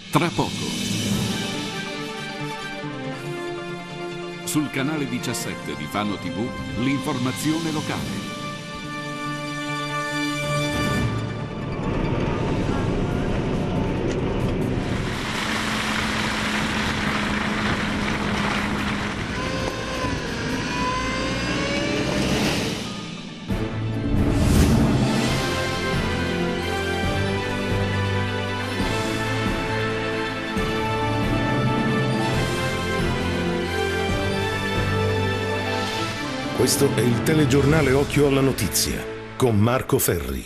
Tra poco. Sul canale 17 di Fano TV, l'informazione locale. Questo è il telegiornale Occhio alla Notizia con Marco Ferri.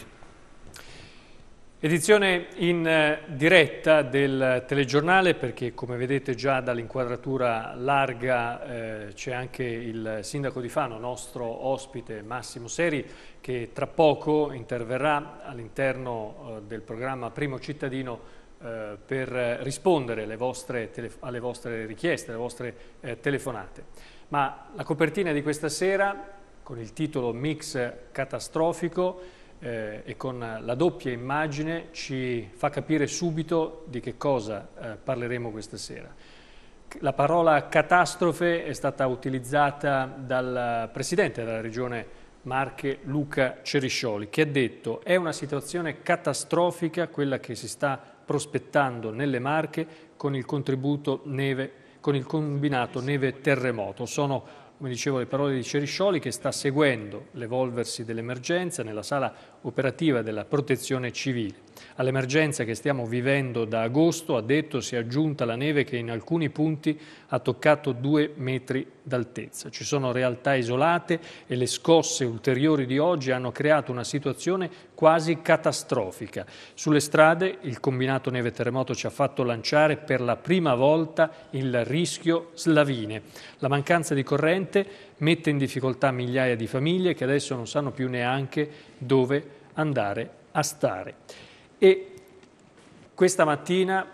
Edizione in diretta del telegiornale perché, come vedete già dall'inquadratura larga, c'è anche il sindaco di Fano, nostro ospite Massimo Seri, che tra poco interverrà all'interno del programma Primo Cittadino per rispondere alle vostre richieste, alle vostre telefonate. Ma la copertina di questa sera, con il titolo Mix catastrofico e con la doppia immagine, ci fa capire subito di che cosa parleremo questa sera. La parola catastrofe è stata utilizzata dal presidente della regione Marche, Luca Ceriscioli, che ha detto: è una situazione catastrofica quella che si sta prospettando nelle Marche con il contributo neve, con il combinato neve-terremoto. Sono, come dicevo, le parole di Ceriscioli, che sta seguendo l'evolversi dell'emergenza nella sala operativa della Protezione Civile. All'emergenza che stiamo vivendo da agosto, ha detto, si è aggiunta la neve che in alcuni punti ha toccato 2 metri d'altezza. Ci sono realtà isolate e le scosse ulteriori di oggi hanno creato una situazione quasi catastrofica. Sulle strade il combinato neve-terremoto ci ha fatto lanciare per la prima volta il rischio slavine. La mancanza di corrente mette in difficoltà migliaia di famiglie che adesso non sanno più neanche dove andare a stare. E questa mattina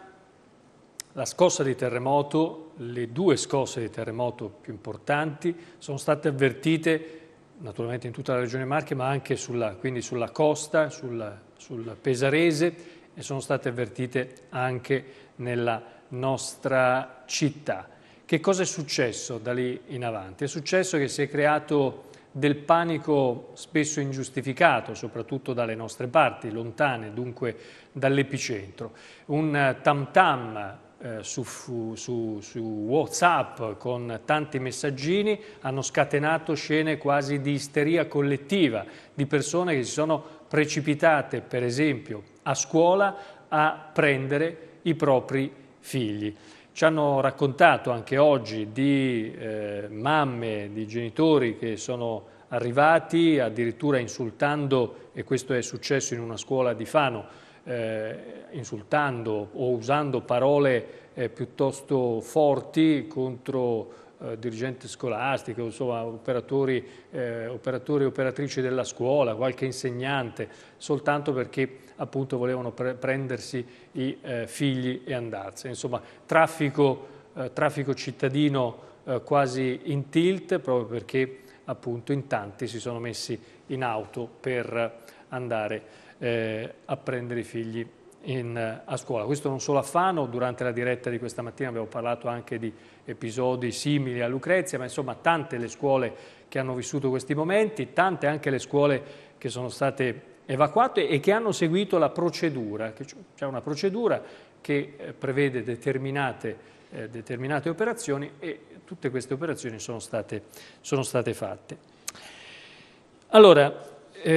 la scossa di terremoto, le 2 scosse di terremoto più importanti sono state avvertite naturalmente in tutta la regione Marche, ma anche quindi sulla costa, sul Pesarese, e sono state avvertite anche nella nostra città. Che cosa è successo da lì in avanti? È successo che si è creato del panico spesso ingiustificato, soprattutto dalle nostre parti, lontane dunque dall'epicentro. Un tam-tam su WhatsApp con tanti messaggini hanno scatenato scene quasi di isteria collettiva, di persone che si sono precipitate, per esempio, a scuola a prendere i propri figli. Ci hanno raccontato anche oggi di mamme, di genitori che sono arrivati addirittura insultando, e questo è successo in una scuola di Fano, insultando o usando parole piuttosto forti contro dirigente scolastico, insomma operatori e operatrici della scuola, qualche insegnante, soltanto perché appunto volevano prendersi i figli e andarsene. Insomma, traffico cittadino quasi in tilt, proprio perché appunto in tanti si sono messi in auto per andare a prendere i figli a scuola. Questo non solo a Fano. Durante la diretta di questa mattina abbiamo parlato anche di episodi simili a Lucrezia, ma insomma tante le scuole che hanno vissuto questi momenti, tante anche le scuole che sono state evacuate e che hanno seguito la procedura. C'è una procedura che prevede determinate operazioni e tutte queste operazioni sono state fatte. Allora,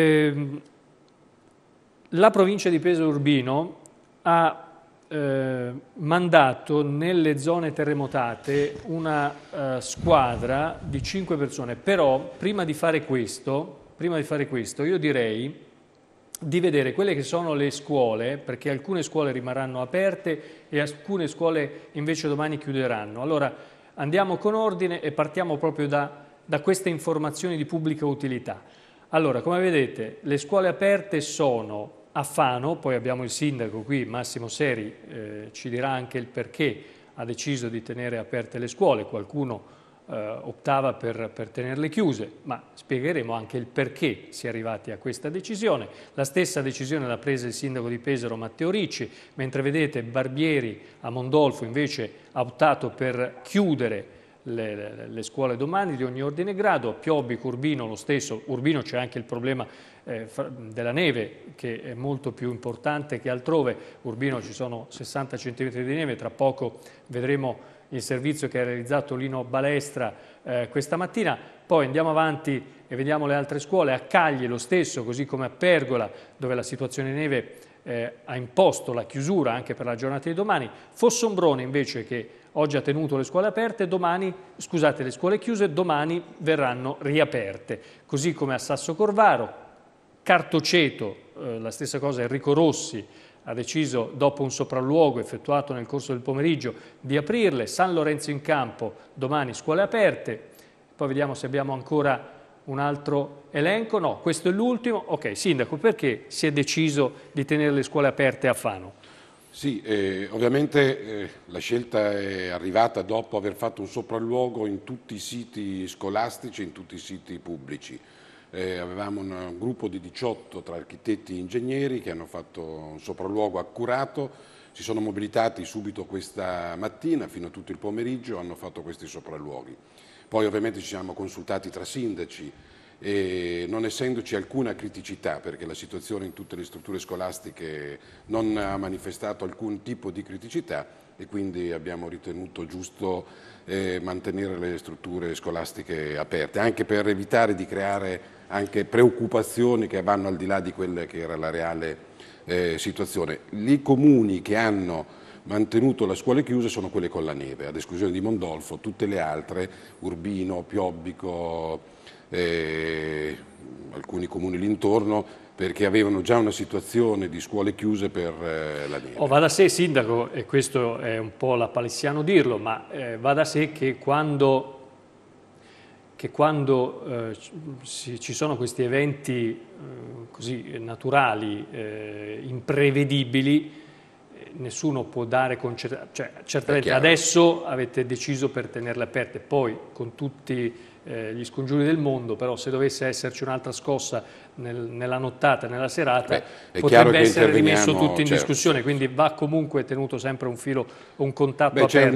la provincia di Pesaro Urbino ha mandato nelle zone terremotate una squadra di 5 persone, però prima di fare questo io direi di vedere quelle che sono le scuole, perché alcune scuole rimarranno aperte e alcune scuole invece domani chiuderanno. Allora andiamo con ordine e partiamo proprio da queste informazioni di pubblica utilità. Allora, come vedete, le scuole aperte sono a Fano, poi abbiamo il sindaco qui, Massimo Seri, ci dirà anche il perché ha deciso di tenere aperte le scuole. Qualcuno optava per tenerle chiuse, ma spiegheremo anche il perché si è arrivati a questa decisione. La stessa decisione l'ha presa il sindaco di Pesaro Matteo Ricci, mentre vedete Barbieri a Mondolfo invece ha optato per chiudere le scuole domani di ogni ordine e grado. Piobbico, Urbino lo stesso. Urbino c'è anche il problema della neve, che è molto più importante che altrove. Urbino ci sono 60 cm di neve, tra poco vedremo il servizio che ha realizzato Lino Balestra questa mattina. Poi andiamo avanti e vediamo le altre scuole. A Cagli lo stesso, così come a Pergola, dove la situazione neve ha imposto la chiusura anche per la giornata di domani. Fossombrone invece, che oggi ha tenuto le scuole aperte, le scuole chiuse, domani verranno riaperte. Così come a Sasso Corvaro. Cartoceto, la stessa cosa. Enrico Rossi ha deciso, dopo un sopralluogo effettuato nel corso del pomeriggio, di aprirle. San Lorenzo in Campo, domani scuole aperte. Poi vediamo se abbiamo ancora un altro elenco. No, questo è l'ultimo. Ok, Sindaco, perché si è deciso di tenere le scuole aperte a Fano? Sì, ovviamente la scelta è arrivata dopo aver fatto un sopralluogo in tutti i siti scolastici, in tutti i siti pubblici. Avevamo un gruppo di 18 tra architetti e ingegneri che hanno fatto un sopralluogo accurato, si sono mobilitati subito questa mattina fino a tutto il pomeriggio, hanno fatto questi sopralluoghi. Poi ovviamente ci siamo consultati tra sindaci e non essendoci alcuna criticità, perché la situazione in tutte le strutture scolastiche non ha manifestato alcun tipo di criticità, e quindi abbiamo ritenuto giusto mantenere le strutture scolastiche aperte, anche per evitare di creare anche preoccupazioni che vanno al di là di quella che era la reale situazione. I comuni che hanno mantenuto le scuole chiuse sono quelle con la neve, ad esclusione di Mondolfo. Tutte le altre, Urbino, Piobbico, alcuni comuni l'intorno, perché avevano già una situazione di scuole chiuse per la neve. Va da sé, Sindaco, e questo è un po' lapalissiano dirlo, ma va da sé che quando ci sono questi eventi così naturali, imprevedibili, nessuno può dare certamente adesso avete deciso per tenerle aperte, poi con tutti gli scongiuri del mondo, però se dovesse esserci un'altra scossa nella nottata, nella serata, potrebbe essere rimesso tutto in discussione, quindi va comunque tenuto sempre un filo, un contatto aperto.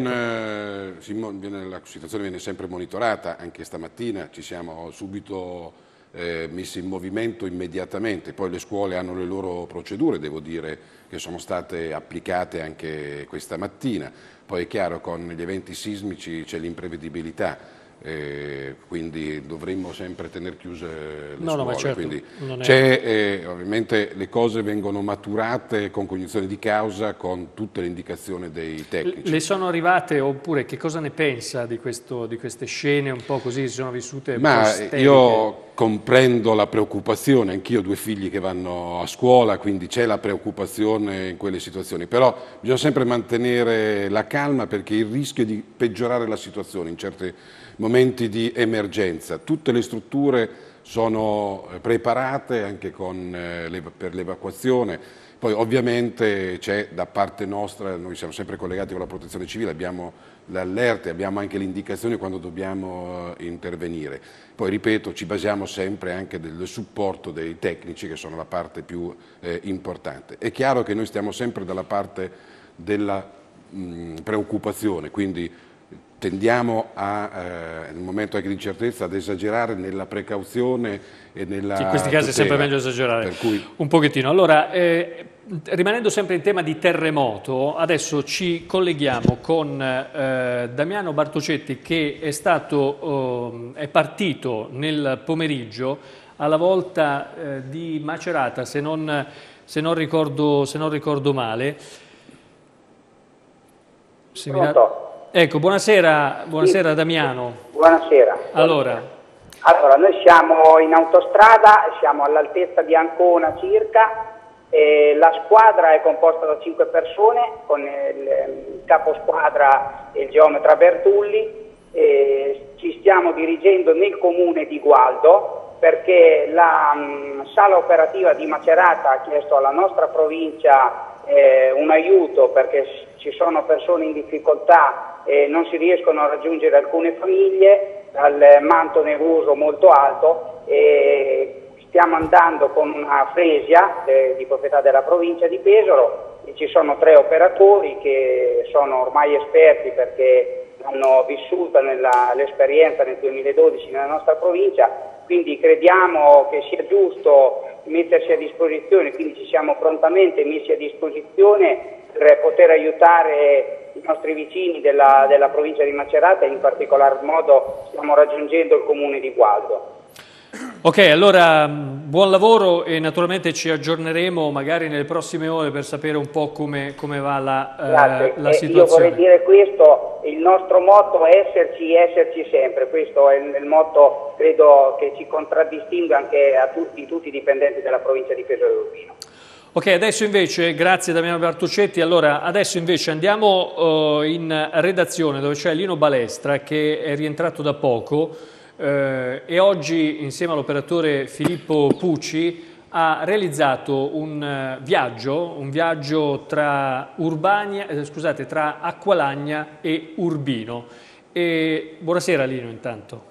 La situazione viene sempre monitorata, anche stamattina ci siamo subito messi in movimento immediatamente. Poi le scuole hanno le loro procedure, devo dire, che sono state applicate anche questa mattina. Poi è chiaro, con gli eventi sismici c'è l'imprevedibilità, quindi dovremmo sempre tenere chiuse le scuole. Ma certo, quindi ovviamente le cose vengono maturate con cognizione di causa, con tutte le indicazioni dei tecnici. Le sono arrivate, oppure che cosa ne pensa di queste scene un po' così, si sono vissute? Ma io comprendo la preoccupazione, anch'io ho 2 figli che vanno a scuola, quindi c'è la preoccupazione in quelle situazioni, però bisogna sempre mantenere la calma, perché il rischio è di peggiorare la situazione in certi momenti di emergenza. Tutte le strutture sono preparate anche per l'evacuazione. Poi ovviamente c'è da parte nostra, noi siamo sempre collegati con la protezione civile, abbiamo l'allerta, abbiamo anche le indicazioni quando dobbiamo intervenire. Poi ripeto, ci basiamo sempre anche del supporto dei tecnici, che sono la parte più importante. È chiaro che noi stiamo sempre dalla parte della preoccupazione, quindi tendiamo nel momento anche di incertezza ad esagerare nella precauzione e nella in questi casi tutela. È sempre meglio esagerare un pochettino. Allora, rimanendo sempre in tema di terremoto, adesso ci colleghiamo con Damiano Bartocetti, che è partito nel pomeriggio alla volta di Macerata, se non ricordo male. Ecco, buonasera sì. Damiano. Buonasera. Allora, noi siamo in autostrada, siamo all'altezza di Ancona circa, la squadra è composta da 5 persone, con il caposquadra e il geometra Bertulli. Ci stiamo dirigendo nel comune di Gualdo, perché la sala operativa di Macerata ha chiesto alla nostra provincia un aiuto, perché ci sono persone in difficoltà e non si riescono a raggiungere alcune famiglie dal manto nevoso molto alto, e stiamo andando con una fresia di proprietà della provincia di Pesaro, e ci sono 3 operatori che sono ormai esperti perché hanno vissuto l'esperienza nel 2012 nella nostra provincia, quindi crediamo che sia giusto mettersi a disposizione, quindi ci siamo prontamente messi a disposizione per poter aiutare i nostri vicini della provincia di Macerata, e in particolar modo stiamo raggiungendo il comune di Gualdo. Ok, allora buon lavoro, e naturalmente ci aggiorneremo magari nelle prossime ore per sapere un po' come va la situazione. Io vorrei dire questo: il nostro motto è esserci sempre, questo è il motto, credo, che ci contraddistingue anche in tutti i dipendenti della provincia di Pesaro e Urbino. Ok, adesso invece, grazie Damiano Bartocetti, allora adesso invece andiamo in redazione dove c'è Lino Balestra, che è rientrato da poco, e oggi insieme all'operatore Filippo Pucci ha realizzato un viaggio tra tra Acqualagna e Urbino. Buonasera Lino intanto.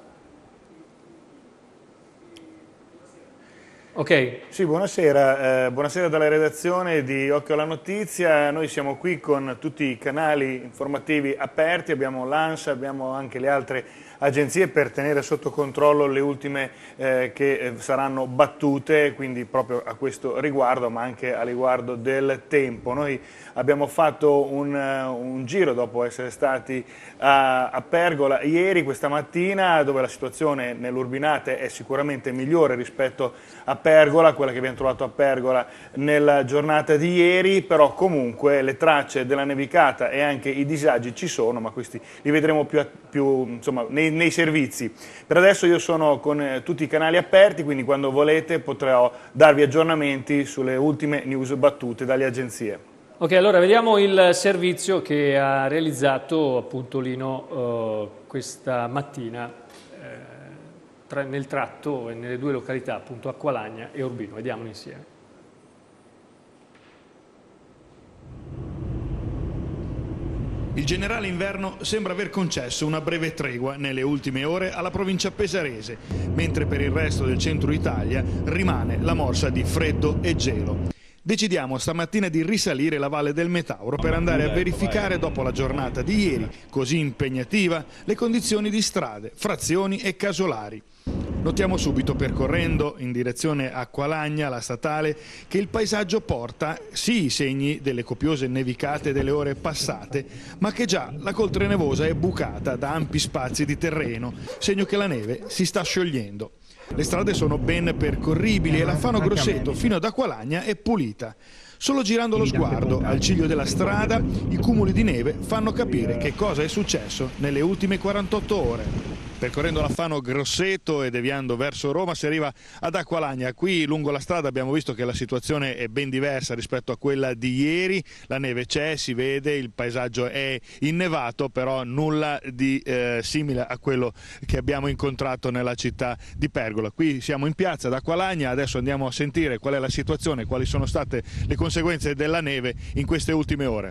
Ok. Sì, buonasera, buonasera dalla redazione di Occhio alla Notizia. Noi siamo qui con tutti i canali informativi aperti, abbiamo l'ANSA, abbiamo anche le altre agenzie per tenere sotto controllo le ultime che saranno battute, quindi proprio a questo riguardo, ma anche a riguardo del tempo. Noi abbiamo fatto un giro dopo essere stati a Pergola ieri, questa mattina, dove la situazione nell'Urbinate è sicuramente migliore rispetto a Pergola, quella che abbiamo trovato a Pergola nella giornata di ieri, però comunque le tracce della nevicata e anche i disagi ci sono, ma questi li vedremo più insomma, nei servizi. Per adesso io sono con tutti i canali aperti, quindi quando volete potrò darvi aggiornamenti sulle ultime news battute dalle agenzie. Ok, allora vediamo il servizio che ha realizzato appunto Lino questa mattina nel tratto e nelle 2 località, appunto Acqualagna e Urbino. Vediamolo insieme. Il generale Inverno sembra aver concesso una breve tregua nelle ultime ore alla provincia pesarese, mentre per il resto del centro Italia rimane la morsa di freddo e gelo. Decidiamo stamattina di risalire la Valle del Metauro per andare a verificare, dopo la giornata di ieri, così impegnativa, le condizioni di strade, frazioni e casolari. Notiamo subito, percorrendo in direzione Acqualagna, la statale, che il paesaggio porta sì i segni delle copiose nevicate delle ore passate, ma che già la coltre nevosa è bucata da ampi spazi di terreno, segno che la neve si sta sciogliendo. Le strade sono ben percorribili e la Fano Grosseto fino ad Acqualagna è pulita. Solo girando lo sguardo al ciglio della strada, i cumuli di neve fanno capire che cosa è successo nelle ultime 48 ore. Percorrendo la Fano Grosseto e deviando verso Roma si arriva ad Acqualagna. Qui lungo la strada abbiamo visto che la situazione è ben diversa rispetto a quella di ieri. La neve c'è, si vede, il paesaggio è innevato, però nulla di simile a quello che abbiamo incontrato nella città di Pergola. Qui siamo in piazza ad Acqualagna, adesso andiamo a sentire qual è la situazione, quali sono state le conseguenze della neve in queste ultime ore.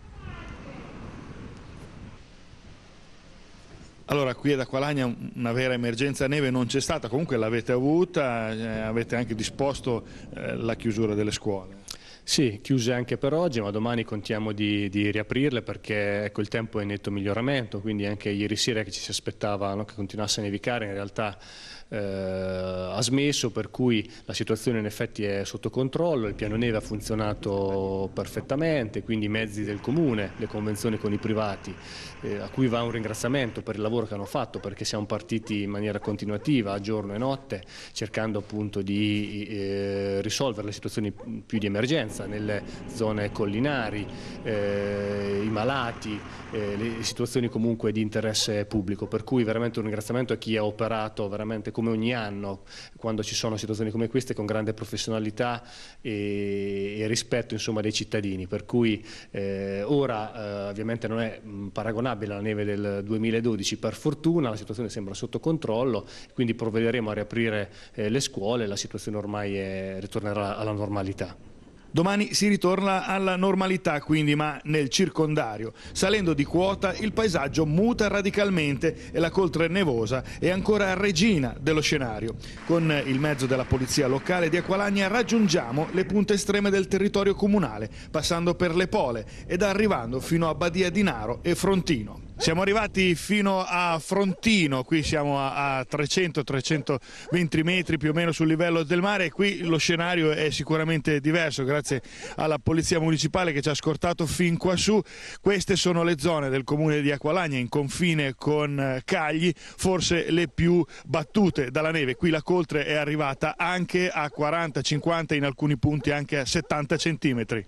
Allora, qui ad Acqualagna una vera emergenza neve non c'è stata, comunque l'avete avuta, avete anche disposto la chiusura delle scuole. Sì, chiuse anche per oggi, ma domani contiamo di riaprirle perché ecco, il tempo è in netto miglioramento, quindi anche ieri sera che ci si aspettava che continuasse a nevicare, in realtà ha smesso, per cui la situazione in effetti è sotto controllo, il piano neve ha funzionato perfettamente, quindi i mezzi del comune, le convenzioni con i privati, a cui va un ringraziamento per il lavoro che hanno fatto, perché siamo partiti in maniera continuativa, a giorno e notte, cercando appunto di risolvere le situazioni più di emergenza nelle zone collinari, i malati, le situazioni comunque di interesse pubblico, per cui veramente un ringraziamento a chi ha operato veramente come ogni anno quando ci sono situazioni come queste, con grande professionalità e rispetto insomma dei cittadini, per cui ora ovviamente non è paragonabile alla neve del 2012, per fortuna la situazione sembra sotto controllo, quindi provvederemo a riaprire le scuole, la situazione ormai ritornerà alla normalità. Domani si ritorna alla normalità quindi, ma nel circondario. Salendo di quota il paesaggio muta radicalmente e la coltre nevosa è ancora regina dello scenario. Con il mezzo della polizia locale di Acqualagna raggiungiamo le punte estreme del territorio comunale, passando per Le Pole ed arrivando fino a Badia di Naro e Frontino. Siamo arrivati fino a Frontino, qui siamo a 300-320 metri più o meno sul livello del mare e qui lo scenario è sicuramente diverso grazie alla polizia municipale che ci ha scortato fin quassù. Queste sono le zone del comune di Acqualagna in confine con Cagli, forse le più battute dalla neve. Qui la coltre è arrivata anche a 40-50, in alcuni punti anche a 70 centimetri.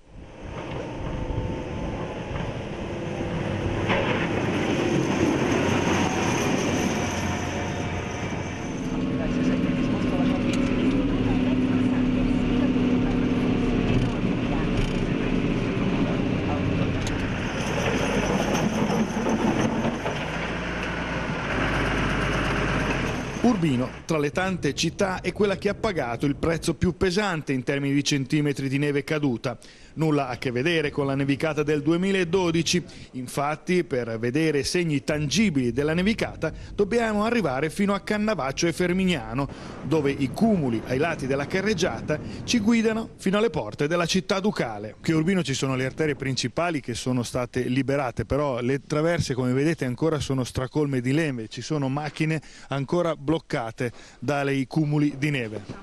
Urbino, tra le tante città, è quella che ha pagato il prezzo più pesante in termini di centimetri di neve caduta. Nulla a che vedere con la nevicata del 2012, infatti per vedere segni tangibili della nevicata dobbiamo arrivare fino a Cannavaccio e Fermignano, dove i cumuli ai lati della carreggiata ci guidano fino alle porte della città ducale. Qui a Urbino ci sono le arterie principali che sono state liberate, però le traverse come vedete ancora sono stracolme di neve, ci sono macchine ancora bloccate dai cumuli di neve.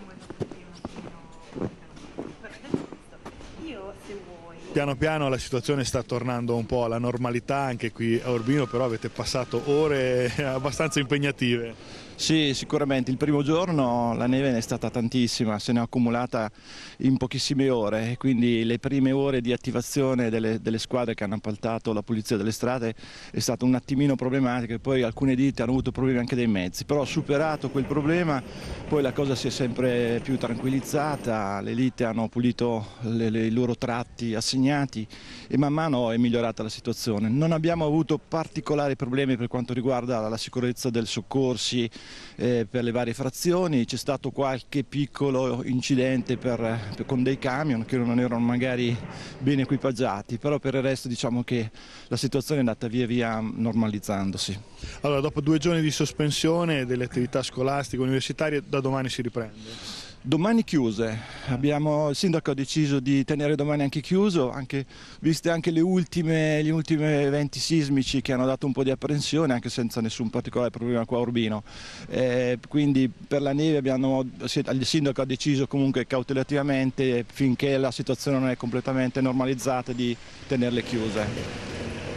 Piano piano la situazione sta tornando un po' alla normalità anche qui a Urbino, però avete passato ore abbastanza impegnative. Sì, sicuramente. Il primo giorno la neve ne è stata tantissima, se ne è accumulata in pochissime ore e quindi le prime ore di attivazione delle squadre che hanno appaltato la pulizia delle strade è stato un attimino problematico e poi alcune ditte hanno avuto problemi anche dei mezzi, però superato quel problema poi la cosa si è sempre più tranquillizzata, le ditte hanno pulito i loro tratti assegnati e man mano è migliorata la situazione. Non abbiamo avuto particolari problemi per quanto riguarda la sicurezza dei soccorsi per le varie frazioni, c'è stato qualche piccolo incidente con dei camion che non erano magari ben equipaggiati, però per il resto diciamo che la situazione è andata via via normalizzandosi. Allora, dopo 2 giorni di sospensione delle attività scolastiche universitarie, da domani si riprende? Domani chiuse, il sindaco ha deciso di tenere domani anche chiuso, viste anche gli ultimi eventi sismici che hanno dato un po' di apprensione, anche senza nessun particolare problema qua a Urbino. Quindi per la neve il sindaco ha deciso comunque cautelativamente, finché la situazione non è completamente normalizzata, di tenerle chiuse.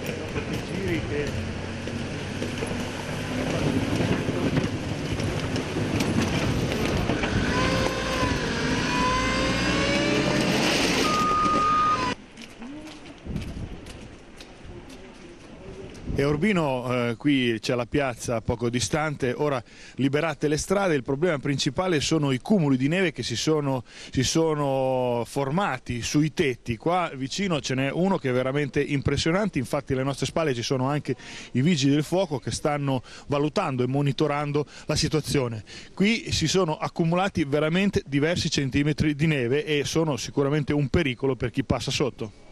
E a Urbino qui c'è la piazza poco distante, ora liberate le strade, il problema principale sono i cumuli di neve che si sono formati sui tetti. Qua vicino ce n'è uno che è veramente impressionante, infatti alle nostre spalle ci sono anche i vigili del fuoco che stanno valutando e monitorando la situazione. Qui si sono accumulati veramente diversi centimetri di neve e sono sicuramente un pericolo per chi passa sotto.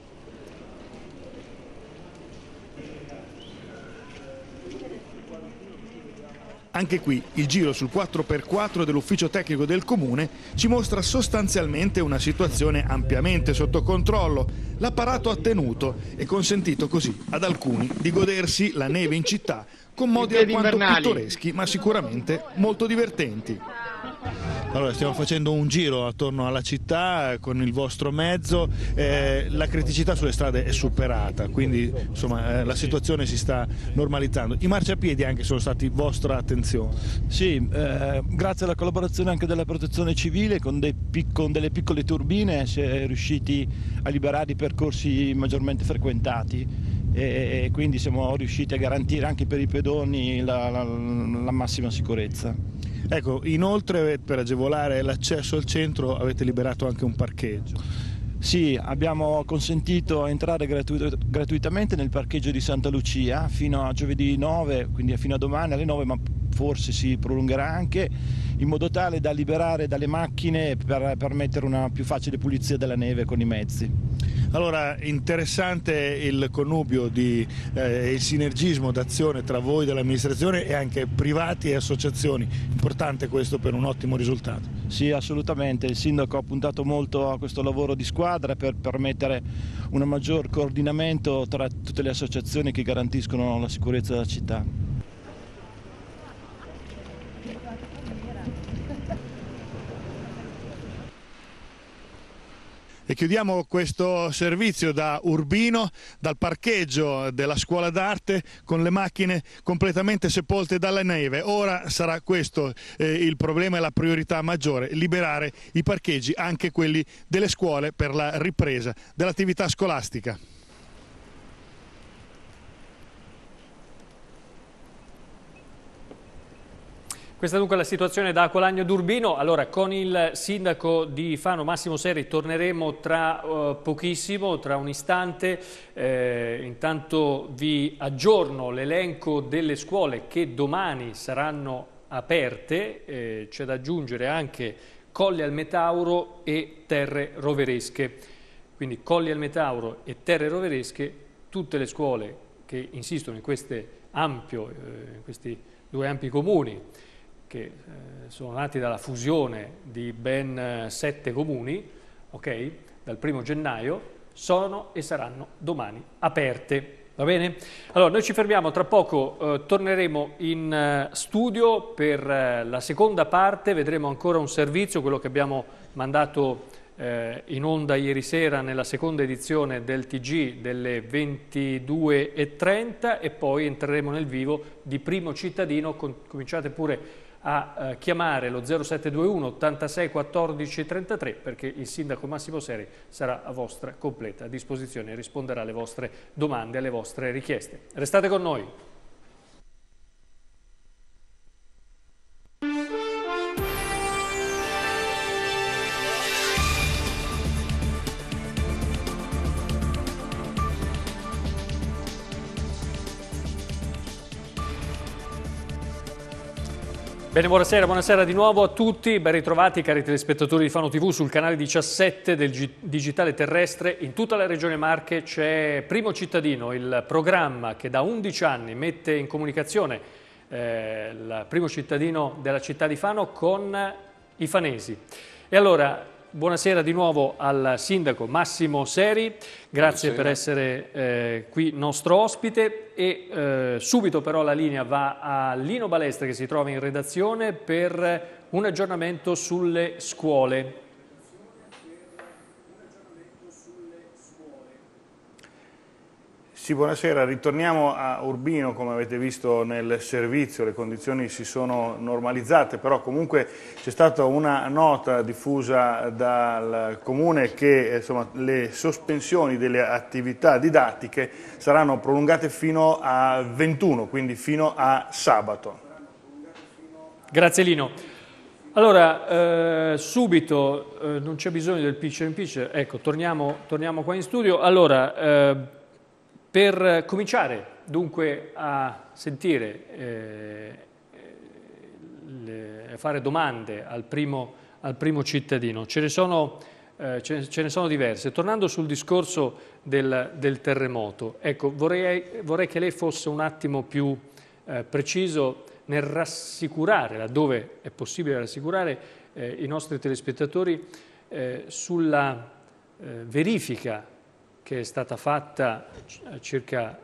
Anche qui il giro sul 4x4 dell'ufficio tecnico del comune ci mostra sostanzialmente una situazione ampiamente sotto controllo. L'apparato ha tenuto e consentito così ad alcuni di godersi la neve in città con modi alquanto pittoreschi ma sicuramente molto divertenti. Allora, stiamo facendo un giro attorno alla città con il vostro mezzo, la criticità sulle strade è superata, quindi insomma la situazione si sta normalizzando. I marciapiedi anche sono stati vostra attenzione? Sì, grazie alla collaborazione anche della protezione civile con delle piccole turbine si è riusciti a liberare i percorsi maggiormente frequentati e quindi siamo riusciti a garantire anche per i pedoni la massima sicurezza. Ecco, inoltre per agevolare l'accesso al centro avete liberato anche un parcheggio. Sì, abbiamo consentito entrare gratuitamente nel parcheggio di Santa Lucia fino a giovedì 9, quindi fino a domani alle 9, ma forse si prolungherà anche, in modo tale da liberare dalle macchine per permettere una più facile pulizia della neve con i mezzi. Allora, interessante il connubio il sinergismo d'azione tra voi dell'amministrazione e anche privati e associazioni. Importante questo per un ottimo risultato. Sì, assolutamente. Il sindaco ha puntato molto a questo lavoro di squadra per permettere un maggior coordinamento tra tutte le associazioni che garantiscono la sicurezza della città. E chiudiamo questo servizio da Urbino, dal parcheggio della scuola d'arte, con le macchine completamente sepolte dalla neve. Ora sarà questo il problema e la priorità maggiore: liberare i parcheggi, anche quelli delle scuole, per la ripresa dell'attività scolastica. Questa è dunque la situazione da Acqualagno d'Urbino. Allora, con il sindaco di Fano, Massimo Seri, torneremo tra pochissimo, tra un istante. Intanto vi aggiorno l'elenco delle scuole che domani saranno aperte. C'è da aggiungere anche Colli al Metauro e Terre Roveresche. Quindi Colli al Metauro e Terre Roveresche, tutte le scuole che insistono in questi due ampi comuni, che sono nati dalla fusione di ben 7 comuni, ok? Dal 1° gennaio, sono e saranno domani aperte. Va bene? Allora, noi ci fermiamo, tra poco torneremo in studio per la seconda parte, vedremo ancora un servizio, quello che abbiamo mandato in onda ieri sera nella seconda edizione del TG delle 22:30, e poi entreremo nel vivo di Primo Cittadino. Cominciate pure a chiamare lo 0721 86 14 33, perché il sindaco Massimo Seri sarà a vostra completa disposizione e risponderà alle vostre domande, alle vostre richieste. Restate con noi. Bene, buonasera di nuovo a tutti, ben ritrovati cari telespettatori di Fano TV sul canale 17 del digitale terrestre. In tutta la regione Marche c'è Primo Cittadino, il programma che da 11 anni mette in comunicazione il primo cittadino della città di Fano con i fanesi. E allora, buonasera di nuovo al sindaco Massimo Seri, grazie per essere qui nostro ospite, e subito però la linea va a Lino Balestra, che si trova in redazione per un aggiornamento sulle scuole. Sì, buonasera, ritorniamo a Urbino. Come avete visto nel servizio le condizioni si sono normalizzate, però comunque c'è stata una nota diffusa dal Comune che insomma, le sospensioni delle attività didattiche saranno prolungate fino a 21, quindi fino a sabato. Grazie Lino. Allora, subito, non c'è bisogno del pitch and pitch, ecco, torniamo qua in studio. Allora, per cominciare dunque a sentire, a fare domande al primo cittadino, ce ne sono diverse. Tornando sul discorso del terremoto, ecco, vorrei che lei fosse un attimo più preciso nel rassicurare, laddove è possibile rassicurare i nostri telespettatori sulla verifica che è stata fatta circa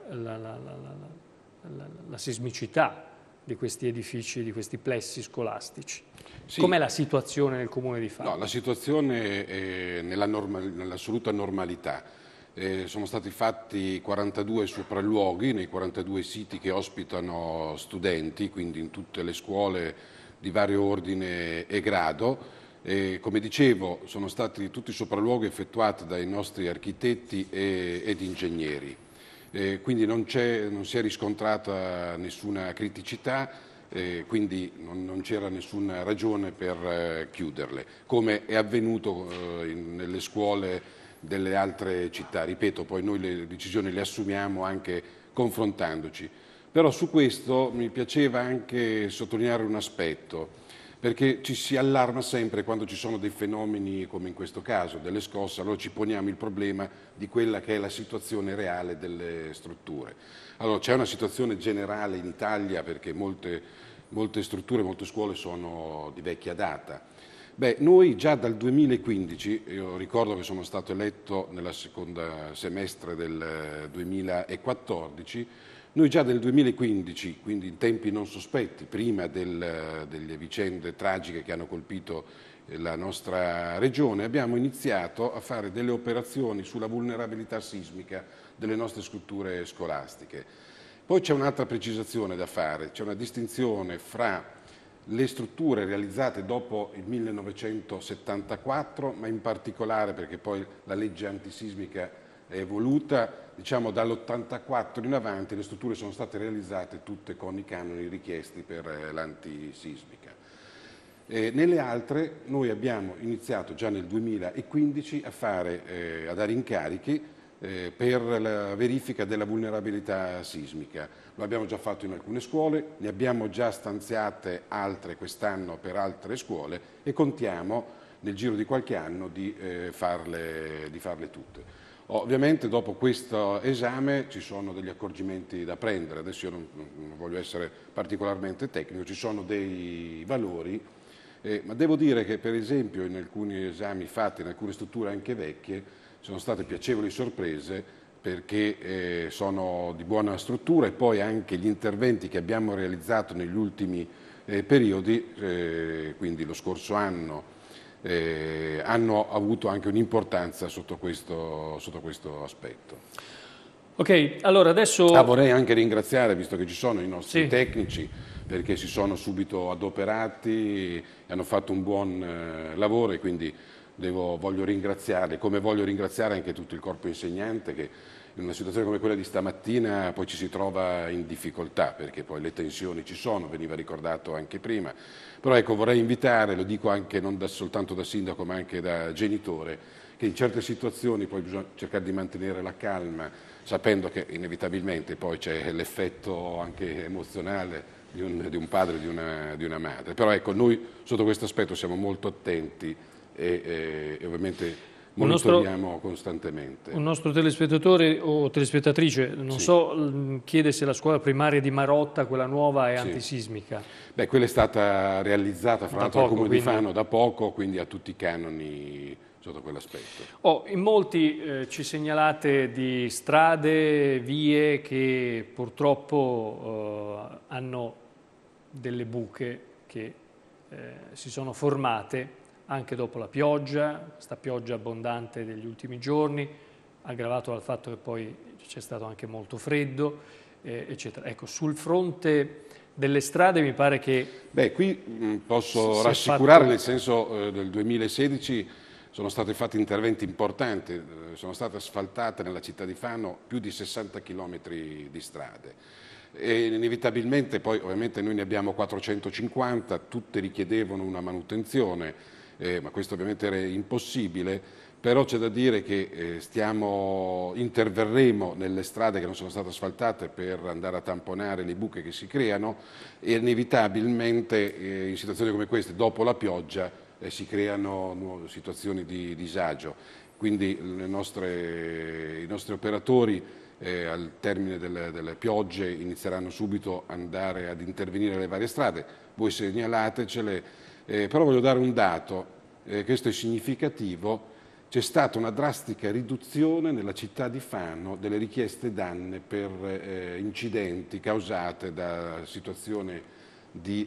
la sismicità di questi edifici, di questi plessi scolastici. Sì. Com'è la situazione nel comune di Fano? No, la situazione è nell'assoluta normalità. Sono stati fatti 42 sopralluoghi nei 42 siti che ospitano studenti, quindi in tutte le scuole di vario ordine e grado. Come dicevo, sono stati tutti i sopralluoghi effettuati dai nostri architetti ed ingegneri, quindi non si è riscontrata nessuna criticità, quindi non c'era nessuna ragione per chiuderle, come è avvenuto nelle scuole delle altre città. Ripeto, poi noi le decisioni le assumiamo anche confrontandoci. Però su questo mi piaceva anche sottolineare un aspetto, perché ci si allarma sempre quando ci sono dei fenomeni come in questo caso, delle scosse, allora ci poniamo il problema di quella che è la situazione reale delle strutture. Allora c'è una situazione generale in Italia perché molte strutture, molte scuole sono di vecchia data. Beh, noi già dal 2015, io ricordo che sono stato eletto nella seconda semestre del 2014, noi già nel 2015, quindi in tempi non sospetti, prima delle vicende tragiche che hanno colpito la nostra regione, abbiamo iniziato a fare delle operazioni sulla vulnerabilità sismica delle nostre strutture scolastiche. Poi c'è un'altra precisazione da fare, c'è una distinzione fra le strutture realizzate dopo il 1974, ma in particolare perché poi la legge antisismica è evoluta, diciamo dall'84 in avanti le strutture sono state realizzate tutte con i canoni richiesti per l'antisismica. Nelle altre noi abbiamo iniziato già nel 2015 a dare incarichi per la verifica della vulnerabilità sismica. Lo abbiamo già fatto in alcune scuole, ne abbiamo già stanziate altre quest'anno per altre scuole e contiamo nel giro di qualche anno di farle tutte. Ovviamente dopo questo esame ci sono degli accorgimenti da prendere, adesso io non voglio essere particolarmente tecnico, ci sono dei valori, ma devo dire che per esempio in alcuni esami fatti in alcune strutture anche vecchie sono state piacevoli sorprese perché sono di buona struttura e poi anche gli interventi che abbiamo realizzato negli ultimi periodi, quindi lo scorso anno, hanno avuto anche un'importanza sotto questo aspetto. Ok, allora adesso... Vorrei anche ringraziare, visto che ci sono i nostri tecnici, perché si sono subito adoperati, hanno fatto un buon lavoro e quindi voglio ringraziarli, come voglio ringraziare anche tutto il corpo insegnante che in una situazione come quella di stamattina poi ci si trova in difficoltà perché poi le tensioni ci sono, veniva ricordato anche prima, però ecco vorrei invitare, lo dico anche non soltanto da sindaco ma anche da genitore, che in certe situazioni poi bisogna cercare di mantenere la calma sapendo che inevitabilmente poi c'è l'effetto anche emozionale di un padre e di una madre, però ecco noi sotto questo aspetto siamo molto attenti e ovviamente monitoriamo costantemente. Un nostro telespettatore o telespettatrice, non so, chiede se la scuola primaria di Marotta, quella nuova, è antisismica. Beh, quella è stata realizzata fra l'altro al Comune di Fano da poco, quindi ha tutti i canoni sotto quell'aspetto. In molti ci segnalate di strade, vie che purtroppo hanno delle buche che si sono formate anche dopo la pioggia, questa pioggia abbondante degli ultimi giorni, aggravato dal fatto che poi c'è stato anche molto freddo, eccetera. Ecco, sul fronte delle strade mi pare che... Beh, qui posso rassicurare, nel senso del 2016 sono stati fatti interventi importanti, sono state asfaltate nella città di Fano più di 60 km di strade. E inevitabilmente poi ovviamente noi ne abbiamo 450, tutte richiedevano una manutenzione, ma questo ovviamente era impossibile, però c'è da dire che interverremo nelle strade che non sono state asfaltate per andare a tamponare le buche che si creano e inevitabilmente in situazioni come queste, dopo la pioggia, si creano nuove situazioni di disagio. Quindi i nostri operatori al termine delle piogge inizieranno subito ad andare ad intervenire nelle varie strade, voi segnalatecele. Però voglio dare un dato, questo è significativo, c'è stata una drastica riduzione nella città di Fano delle richieste danne per incidenti causate da situazioni di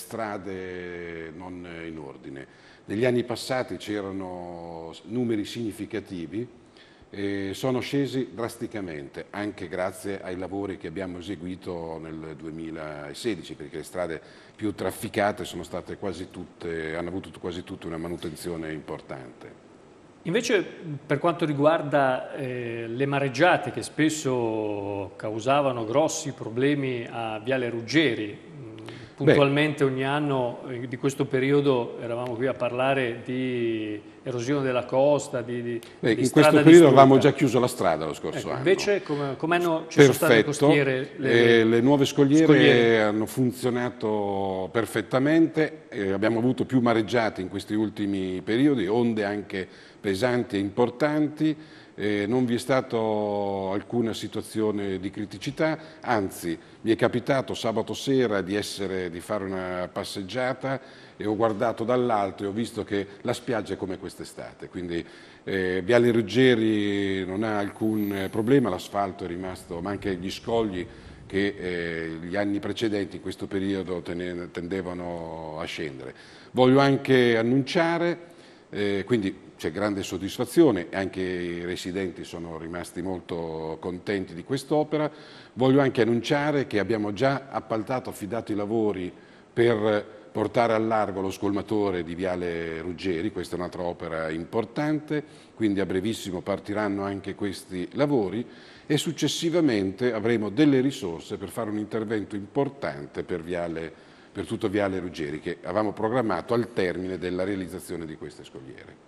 strade non in ordine. Negli anni passati c'erano numeri significativi, sono scesi drasticamente, anche grazie ai lavori che abbiamo eseguito nel 2016, perché le strade più trafficate sono state quasi tutte, hanno avuto quasi tutte una manutenzione importante. Invece per quanto riguarda le mareggiate che spesso causavano grossi problemi a Viale Ruggeri, puntualmente ogni anno di questo periodo eravamo qui a parlare di erosione della costa, di in strada questo periodo distrutta. avevamo già chiuso la strada lo scorso anno. Invece come ci sono state le costiere? Le nuove scogliere hanno funzionato perfettamente, abbiamo avuto più mareggiate in questi ultimi periodi, onde anche pesanti e importanti. Non vi è stata alcuna situazione di criticità, anzi mi è capitato sabato sera di fare una passeggiata e ho guardato dall'alto e ho visto che la spiaggia è come quest'estate, quindi Viale Ruggeri non ha alcun problema, l'asfalto è rimasto, ma anche gli scogli che gli anni precedenti in questo periodo tendevano a scendere. Voglio anche annunciare, quindi c'è grande soddisfazione, anche i residenti sono rimasti molto contenti di quest'opera. Voglio anche annunciare che abbiamo già affidato i lavori per portare al largo lo scolmatore di Viale Ruggeri, questa è un'altra opera importante, quindi a brevissimo partiranno anche questi lavori e successivamente avremo delle risorse per fare un intervento importante per tutto Viale Ruggeri, che avevamo programmato al termine della realizzazione di queste scogliere.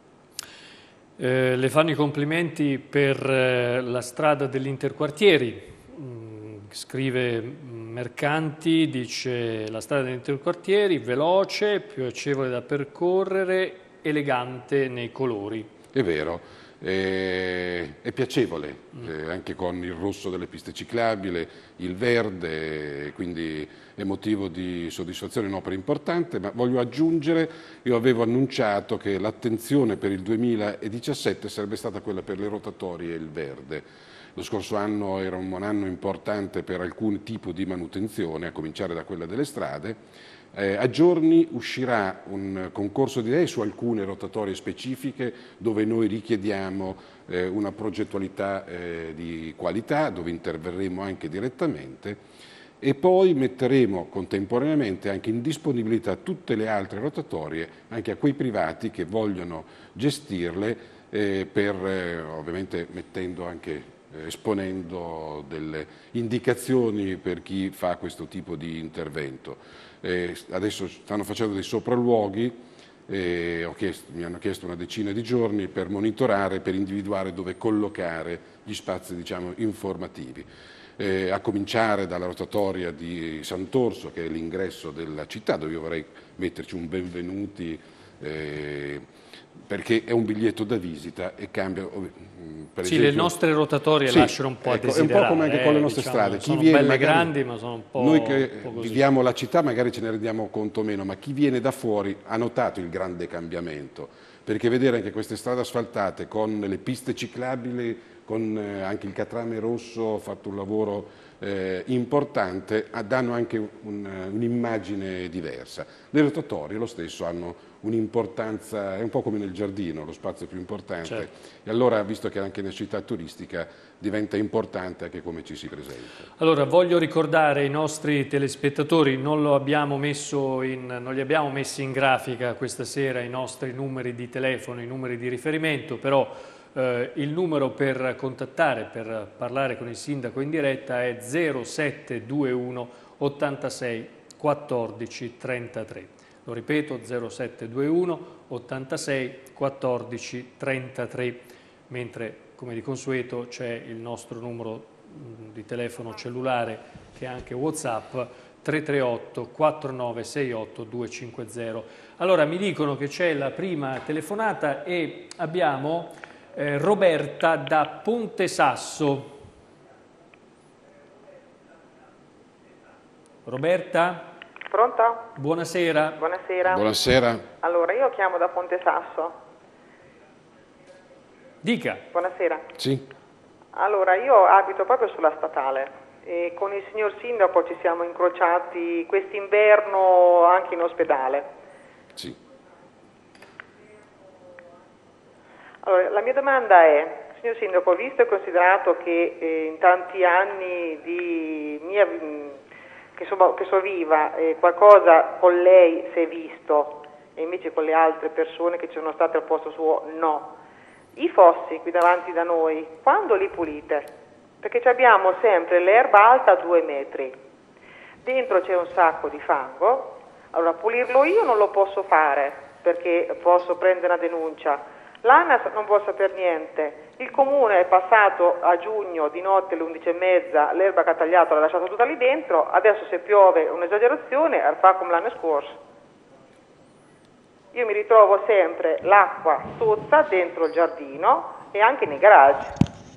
Le fanno i complimenti per la strada degli interquartieri, scrive Mercanti, dice la strada degli interquartieri, veloce, più agevole da percorrere, elegante nei colori. È vero, è piacevole, anche con il rosso delle piste ciclabili, il verde, quindi è motivo di soddisfazione, un'opera importante, ma voglio aggiungere, io avevo annunciato che l'attenzione per il 2017 sarebbe stata quella per le rotatorie e il verde. Lo scorso anno era un anno importante per alcun tipo di manutenzione, a cominciare da quella delle strade. A giorni uscirà un concorso di idee su alcune rotatorie specifiche dove noi richiediamo una progettualità di qualità, dove interverremo anche direttamente e poi metteremo contemporaneamente anche in disponibilità tutte le altre rotatorie anche a quei privati che vogliono gestirle ovviamente esponendo delle indicazioni per chi fa questo tipo di intervento. Adesso stanno facendo dei sopralluoghi, mi hanno chiesto una decina di giorni per monitorare, per individuare dove collocare gli spazi, diciamo, informativi. A cominciare dalla rotatoria di Sant'Orso, che è l'ingresso della città, dove io vorrei metterci un benvenuti, perché è un biglietto da visita e cambia. Per sì, esempio, le nostre rotatorie lasciano un po' a desiderare. È un po' come anche con le nostre strade. Sono belle grandi, ma sono un po'. Noi che viviamo la città magari ce ne rendiamo conto meno, ma chi viene da fuori ha notato il grande cambiamento, perché vedere anche queste strade asfaltate con le piste ciclabili, con anche il catrame rosso, fatto un lavoro importante, danno anche un'immagine diversa. Le rotatorie lo stesso hanno un'importanza, è un po' come nel giardino, lo spazio è più importante, certo. E allora, visto che anche nella città turistica diventa importante anche come ci si presenta. Allora, voglio ricordare ai nostri telespettatori, non li abbiamo messi in grafica questa sera i nostri numeri di telefono, i numeri di riferimento, però il numero per contattare, per parlare con il sindaco in diretta è 0721 86 14 33. Lo ripeto, 0721 86 14 33, mentre come di consueto c'è il nostro numero di telefono cellulare che è anche WhatsApp 338 4968 250. Allora mi dicono che c'è la prima telefonata e abbiamo Roberta da Ponte Sasso. Roberta? Pronto? Buonasera. Buonasera. Buonasera. Allora, io chiamo da Ponte Sasso. Dica. Buonasera. Sì. Allora, io abito proprio sulla statale e con il signor sindaco ci siamo incrociati quest'inverno anche in ospedale. Sì. Allora, la mia domanda è, signor sindaco, visto e considerato che in tanti anni che sono viva, qualcosa con lei si è visto e invece con le altre persone che ci sono state al posto suo no. I fossi qui davanti da noi, quando li pulite? Perché abbiamo sempre l'erba alta a 2 metri, Dentro c'è un sacco di fango, allora pulirlo io non lo posso fare perché posso prendere una denuncia, l'ANAS non può sapere niente, il comune è passato a giugno di notte alle 11:30, l'erba che ha tagliato l'ha lasciata tutta lì dentro, adesso se piove un'esagerazione fa come l'anno scorso. Io mi ritrovo sempre l'acqua sotto dentro il giardino e anche nei garage.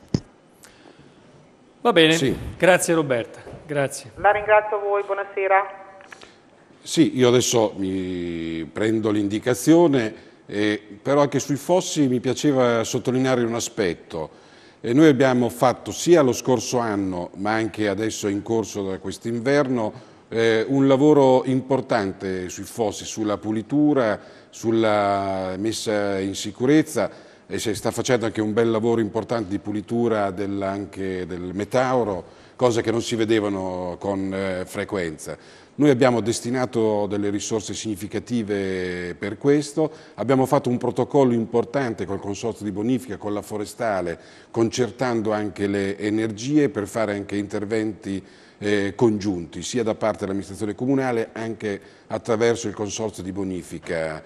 Va bene, Sì. Grazie Roberta, grazie. La ringrazio a voi, buonasera. Sì, io adesso mi prendo l'indicazione, però anche sui fossi mi piaceva sottolineare un aspetto. Noi abbiamo fatto sia lo scorso anno, ma anche adesso in corso da quest'inverno, un lavoro importante sui fossi, sulla pulitura, sulla messa in sicurezza, e si sta facendo anche un bel lavoro importante di pulitura anche del metauro, cose che non si vedevano con frequenza. Noi abbiamo destinato delle risorse significative per questo, abbiamo fatto un protocollo importante col Consorzio di Bonifica, con la Forestale, concertando anche le energie per fare anche interventi congiunti, sia da parte dell'amministrazione comunale anche attraverso il Consorzio di Bonifica.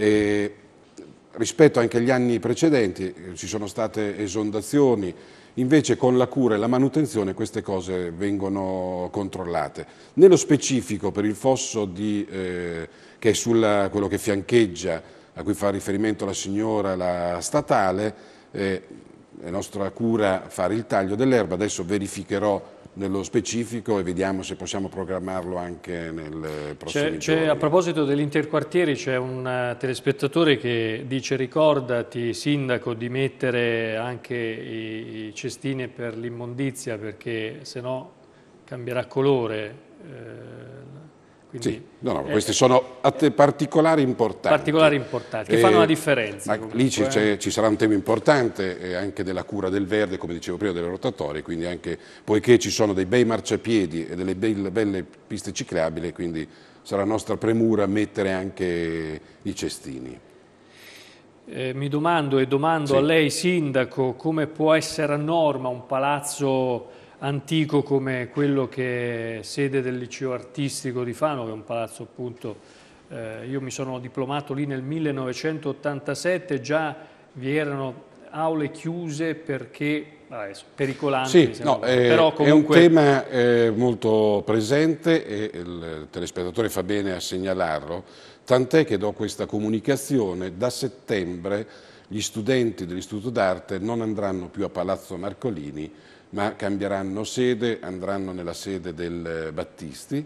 Rispetto anche agli anni precedenti ci sono state esondazioni, invece con la cura e la manutenzione queste cose vengono controllate. Nello specifico per il fosso che è quello che fiancheggia, a cui fa riferimento la signora, la statale, è nostra cura fare il taglio dell'erba, adesso verificherò nello specifico e vediamo se possiamo programmarlo anche nel prossimo giorno. A proposito degli interquartieri c'è un telespettatore che dice: ricordati sindaco di mettere anche i cestini per l'immondizia perché sennò cambierà colore. Quindi sì, questi sono particolari importanti. Che fanno la differenza. Ma lì ci sarà un tema importante anche della cura del verde, come dicevo prima, delle rotatorie, quindi anche poiché ci sono dei bei marciapiedi e delle belle piste ciclabili, quindi sarà nostra premura mettere anche i cestini. Mi domando Sì. a lei sindaco come può essere a norma un palazzo antico come quello che è sede del liceo artistico di Fano, che è un palazzo appunto, io mi sono diplomato lì nel 1987, già vi erano aule chiuse perché pericolanti. Sì, però comunque... è un tema molto presente e il telespettatore fa bene a segnalarlo, tant'è che do questa comunicazione: da settembre gli studenti dell'Istituto d'Arte non andranno più a Palazzo Marcolini, ma cambieranno sede, andranno nella sede del Battisti.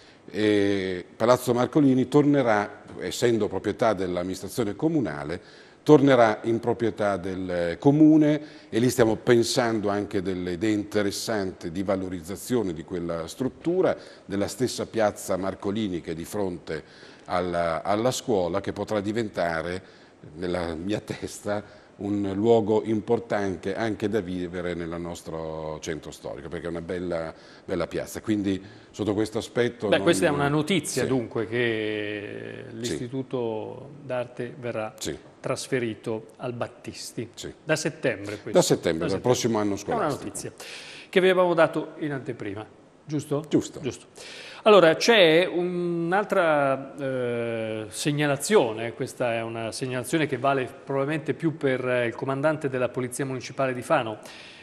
E Palazzo Marcolini tornerà, essendo proprietà dell'amministrazione comunale, tornerà in proprietà del comune, e lì stiamo pensando anche delle idee interessanti di valorizzazione di quella struttura, della stessa piazza Marcolini che è di fronte alla scuola, che potrà diventare, nella mia testa, un luogo importante anche da vivere nel nostro centro storico, perché è una bella piazza. Quindi sotto questo aspetto... questa è una notizia, sì. Dunque, che l'Istituto d'Arte verrà trasferito al Battisti. Sì. Da settembre questo. Da settembre, dal prossimo anno scolastico. È una notizia che vi avevamo dato in anteprima, giusto? Giusto. Allora, c'è un'altra segnalazione, questa è una segnalazione che vale probabilmente più per il comandante della Polizia Municipale di Fano,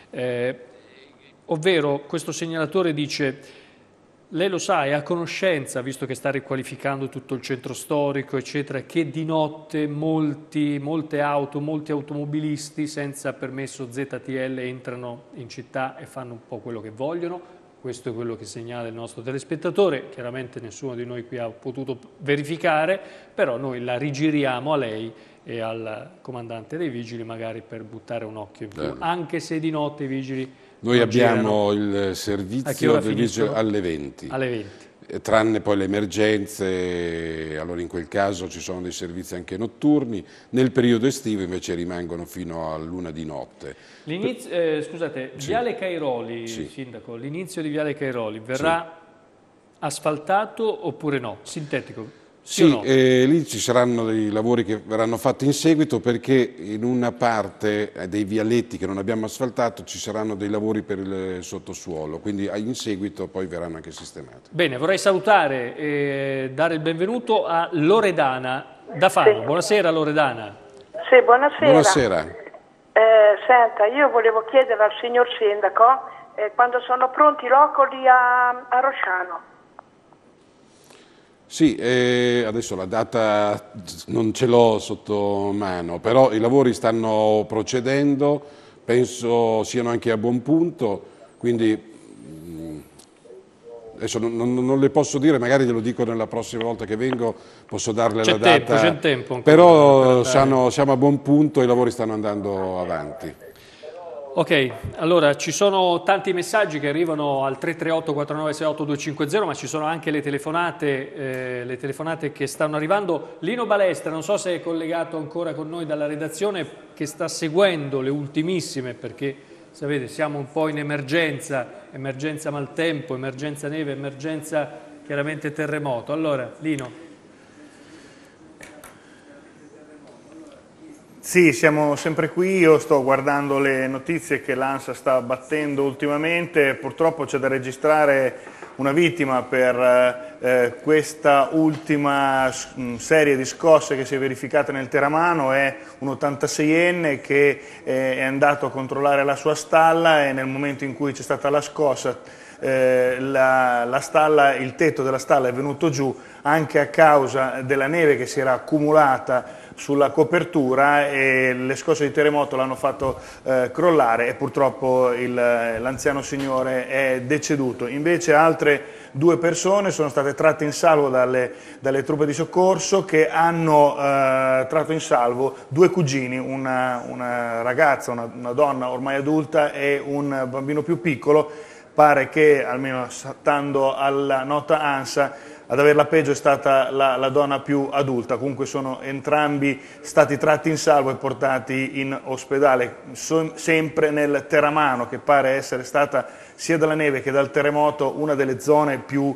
ovvero questo segnalatore dice: lei lo sa, è a conoscenza, visto che sta riqualificando tutto il centro storico, eccetera, che di notte molti automobilisti senza permesso ZTL entrano in città e fanno un po' quello che vogliono. Questo è quello che segnala il nostro telespettatore, chiaramente nessuno di noi qui ha potuto verificare, però noi la rigiriamo a lei e al comandante dei vigili magari per buttare un occhio in più, anche se di notte i vigili Noi abbiamo girano. Il servizio del vigile alle 20. Alle 20. Tranne poi le emergenze, allora in quel caso ci sono dei servizi anche notturni, nel periodo estivo invece rimangono fino all'1 di notte. Scusate, Viale Cairoli, sindaco, l'inizio di Viale Cairoli verrà asfaltato oppure no? Sintetico? Sì, o no? Lì ci saranno dei lavori che verranno fatti in seguito, perché in una parte dei vialetti che non abbiamo asfaltato ci saranno dei lavori per il sottosuolo, quindi in seguito poi verranno anche sistemati. Bene, vorrei salutare e dare il benvenuto a Loredana da Fano. Sì. Buonasera Loredana. Sì, buonasera. Buonasera. Senta, io volevo chiedere al signor Sindaco quando sono pronti i locali a Rosciano. Sì, adesso la data non ce l'ho sotto mano, però i lavori stanno procedendo, penso siano anche a buon punto, quindi adesso non le posso dire, magari glielo dico nella prossima volta che vengo, posso darle la data. C'è tempo ancora, però siamo a buon punto, i lavori stanno andando avanti. Ok, allora ci sono tanti messaggi che arrivano al 338 4968 250, ma ci sono anche le telefonate che stanno arrivando. Lino Balestra, non so se è collegato ancora con noi dalla redazione, che sta seguendo le ultimissime, perché sapete siamo un po' in emergenza maltempo, emergenza neve, emergenza chiaramente terremoto. Allora, Lino. Sì, siamo sempre qui, io sto guardando le notizie che l'ANSA sta battendo ultimamente, purtroppo c'è da registrare una vittima per questa ultima serie di scosse che si è verificata nel Teramano, è un 86enne che è andato a controllare la sua stalla e nel momento in cui c'è stata la scossa il tetto della stalla è venuto giù anche a causa della neve che si era accumulata sulla copertura, e le scosse di terremoto l'hanno fatto crollare e purtroppo l'anziano signore è deceduto. Invece altre 2 persone sono state tratte in salvo dalle truppe di soccorso, che hanno tratto in salvo 2 cugini, una ragazza, una donna ormai adulta e un bambino più piccolo. Pare che, almeno stando alla nota ANSA, ad averla peggio è stata la donna più adulta. Comunque sono entrambi stati tratti in salvo e portati in ospedale, sempre nel Teramano, che pare essere stata sia dalla neve che dal terremoto una delle zone più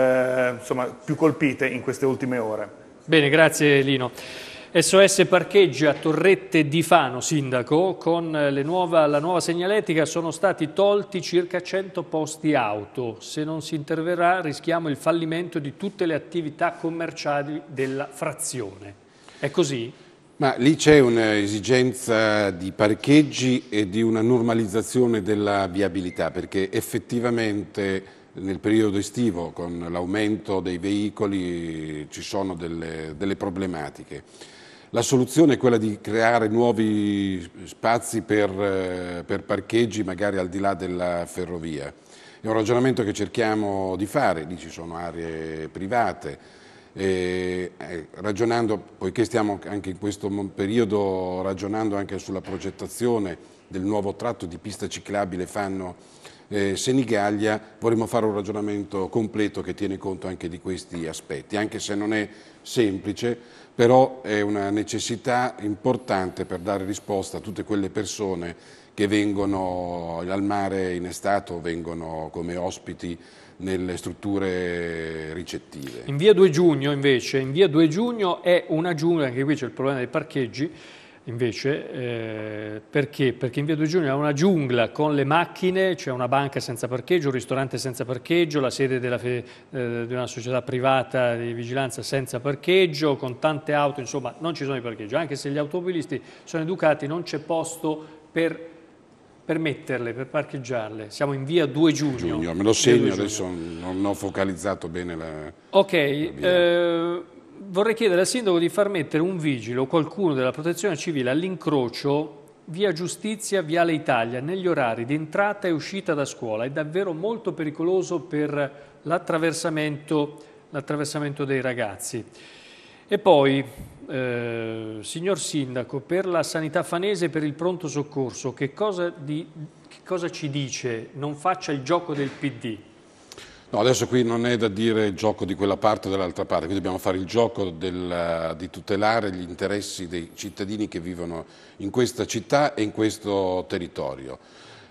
colpite in queste ultime ore. Bene, grazie Lino. SOS Parcheggi a Torrette di Fano, sindaco, con la nuova segnaletica sono stati tolti circa 100 posti auto. Se non si interverrà rischiamo il fallimento di tutte le attività commerciali della frazione. È così? Ma lì c'è un'esigenza di parcheggi e di una normalizzazione della viabilità, perché effettivamente nel periodo estivo con l'aumento dei veicoli ci sono delle problematiche. La soluzione è quella di creare nuovi spazi per parcheggi, magari al di là della ferrovia. È un ragionamento che cerchiamo di fare, lì ci sono aree private, ragionando, poiché stiamo anche in questo periodo ragionando anche sulla progettazione del nuovo tratto di pista ciclabile Fano-Senigallia, vorremmo fare un ragionamento completo che tiene conto anche di questi aspetti, anche se non è semplice, però è una necessità importante per dare risposta a tutte quelle persone che vengono al mare in estate o vengono come ospiti nelle strutture ricettive. In via 2 Giugno invece, in via 2 Giugno è una giungla, anche qui c'è il problema dei parcheggi, invece, perché? Perché in via 2 Giugno è una giungla con le macchine, c'è una banca senza parcheggio, un ristorante senza parcheggio, la sede di una società privata di vigilanza senza parcheggio, con tante auto, insomma non ci sono i parcheggi, anche se gli automobilisti sono educati, non c'è posto per metterle, per parcheggiarle. Siamo in via 2 Giugno. Me lo segno, adesso non ho focalizzato bene la Ok, vorrei chiedere al sindaco di far mettere un vigile o qualcuno della protezione civile all'incrocio via Giustizia, viale Italia, negli orari di entrata e uscita da scuola. È davvero molto pericoloso per l'attraversamento dei ragazzi. E poi, signor sindaco, per la sanità fanese e per il pronto soccorso, che cosa ci dice? Non faccia il gioco del PD. No, adesso qui non è da dire il gioco di quella parte o dell'altra parte, qui dobbiamo fare il gioco di tutelare gli interessi dei cittadini che vivono in questa città e in questo territorio.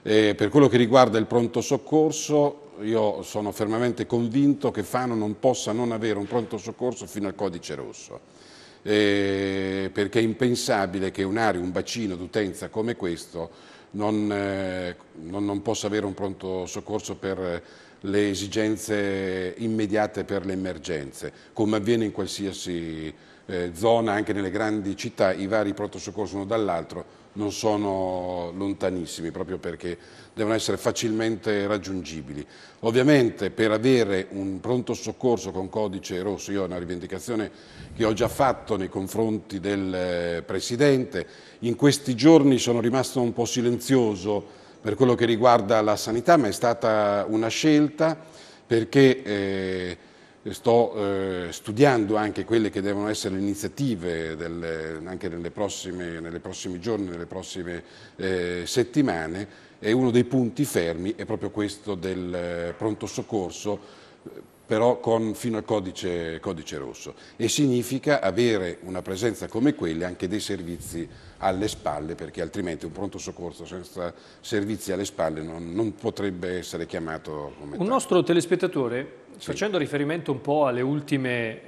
Per quello che riguarda il pronto soccorso, io sono fermamente convinto che Fano non possa non avere un pronto soccorso fino al codice rosso, perché è impensabile che un'area, un bacino d'utenza come questo non possa avere un pronto soccorso per le esigenze immediate, per le emergenze, come avviene in qualsiasi zona. Anche nelle grandi città i vari pronto soccorso uno dall'altro non sono lontanissimi, proprio perché devono essere facilmente raggiungibili. Ovviamente per avere un pronto soccorso con codice rosso, io ho una rivendicazione che ho già fatto nei confronti del Presidente. In questi giorni sono rimasto un po' silenzioso per quello che riguarda la sanità, ma è stata una scelta, perché sto studiando anche quelle che devono essere le iniziative anche nei prossimi giorni, nelle prossime settimane, e uno dei punti fermi è proprio questo del pronto soccorso, però fino al codice rosso, e significa avere una presenza come quella, anche dei servizi alle spalle, perché altrimenti un pronto soccorso senza servizi alle spalle non potrebbe essere chiamato come tale. Un nostro telespettatore, facendo riferimento un po' alle ultime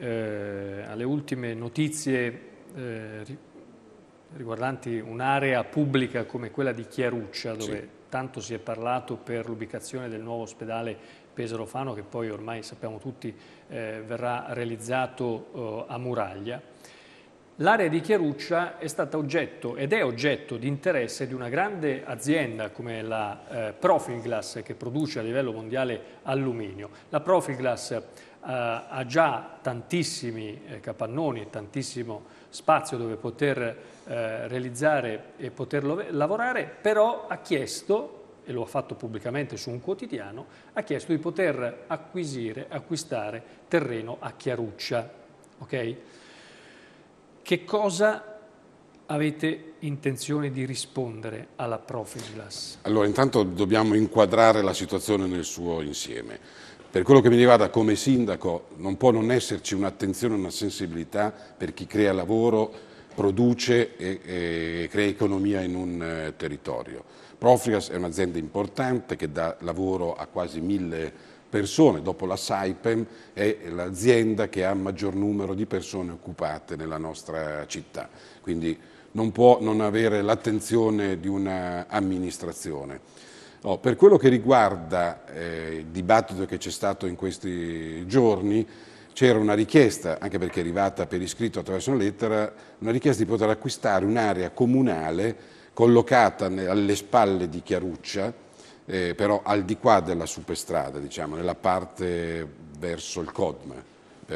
notizie riguardanti un'area pubblica come quella di Chiaruccia, dove tanto si è parlato per l'ubicazione del nuovo ospedale Pesaro Fano, che poi ormai sappiamo tutti verrà realizzato a Muraglia. L'area di Chiaruccia è stata oggetto ed è oggetto di interesse di una grande azienda come la Profilglass, che produce a livello mondiale alluminio. La Profilglass ha già tantissimi capannoni e tantissimo spazio dove poter realizzare e poter lavorare, però ha chiesto, e lo ha fatto pubblicamente su un quotidiano, ha chiesto di poter acquistare terreno a Chiaruccia. Ok? Che cosa avete intenzione di rispondere alla Profilglass? Allora, intanto dobbiamo inquadrare la situazione nel suo insieme. Per quello che mi riguarda come sindaco, non può non esserci un'attenzione, una sensibilità per chi crea lavoro, produce e crea economia in un territorio. Profilglass è un'azienda importante che dà lavoro a quasi 1000 persone, dopo la Saipem è l'azienda che ha maggior numero di persone occupate nella nostra città, quindi non può non avere l'attenzione di un'amministrazione. Per quello che riguarda il dibattito che c'è stato in questi giorni, c'era una richiesta, anche perché è arrivata per iscritto attraverso una lettera, una richiesta di poter acquistare un'area comunale collocata alle spalle di Chiaruccia, però al di qua della superstrada, diciamo, nella parte verso il CODM, per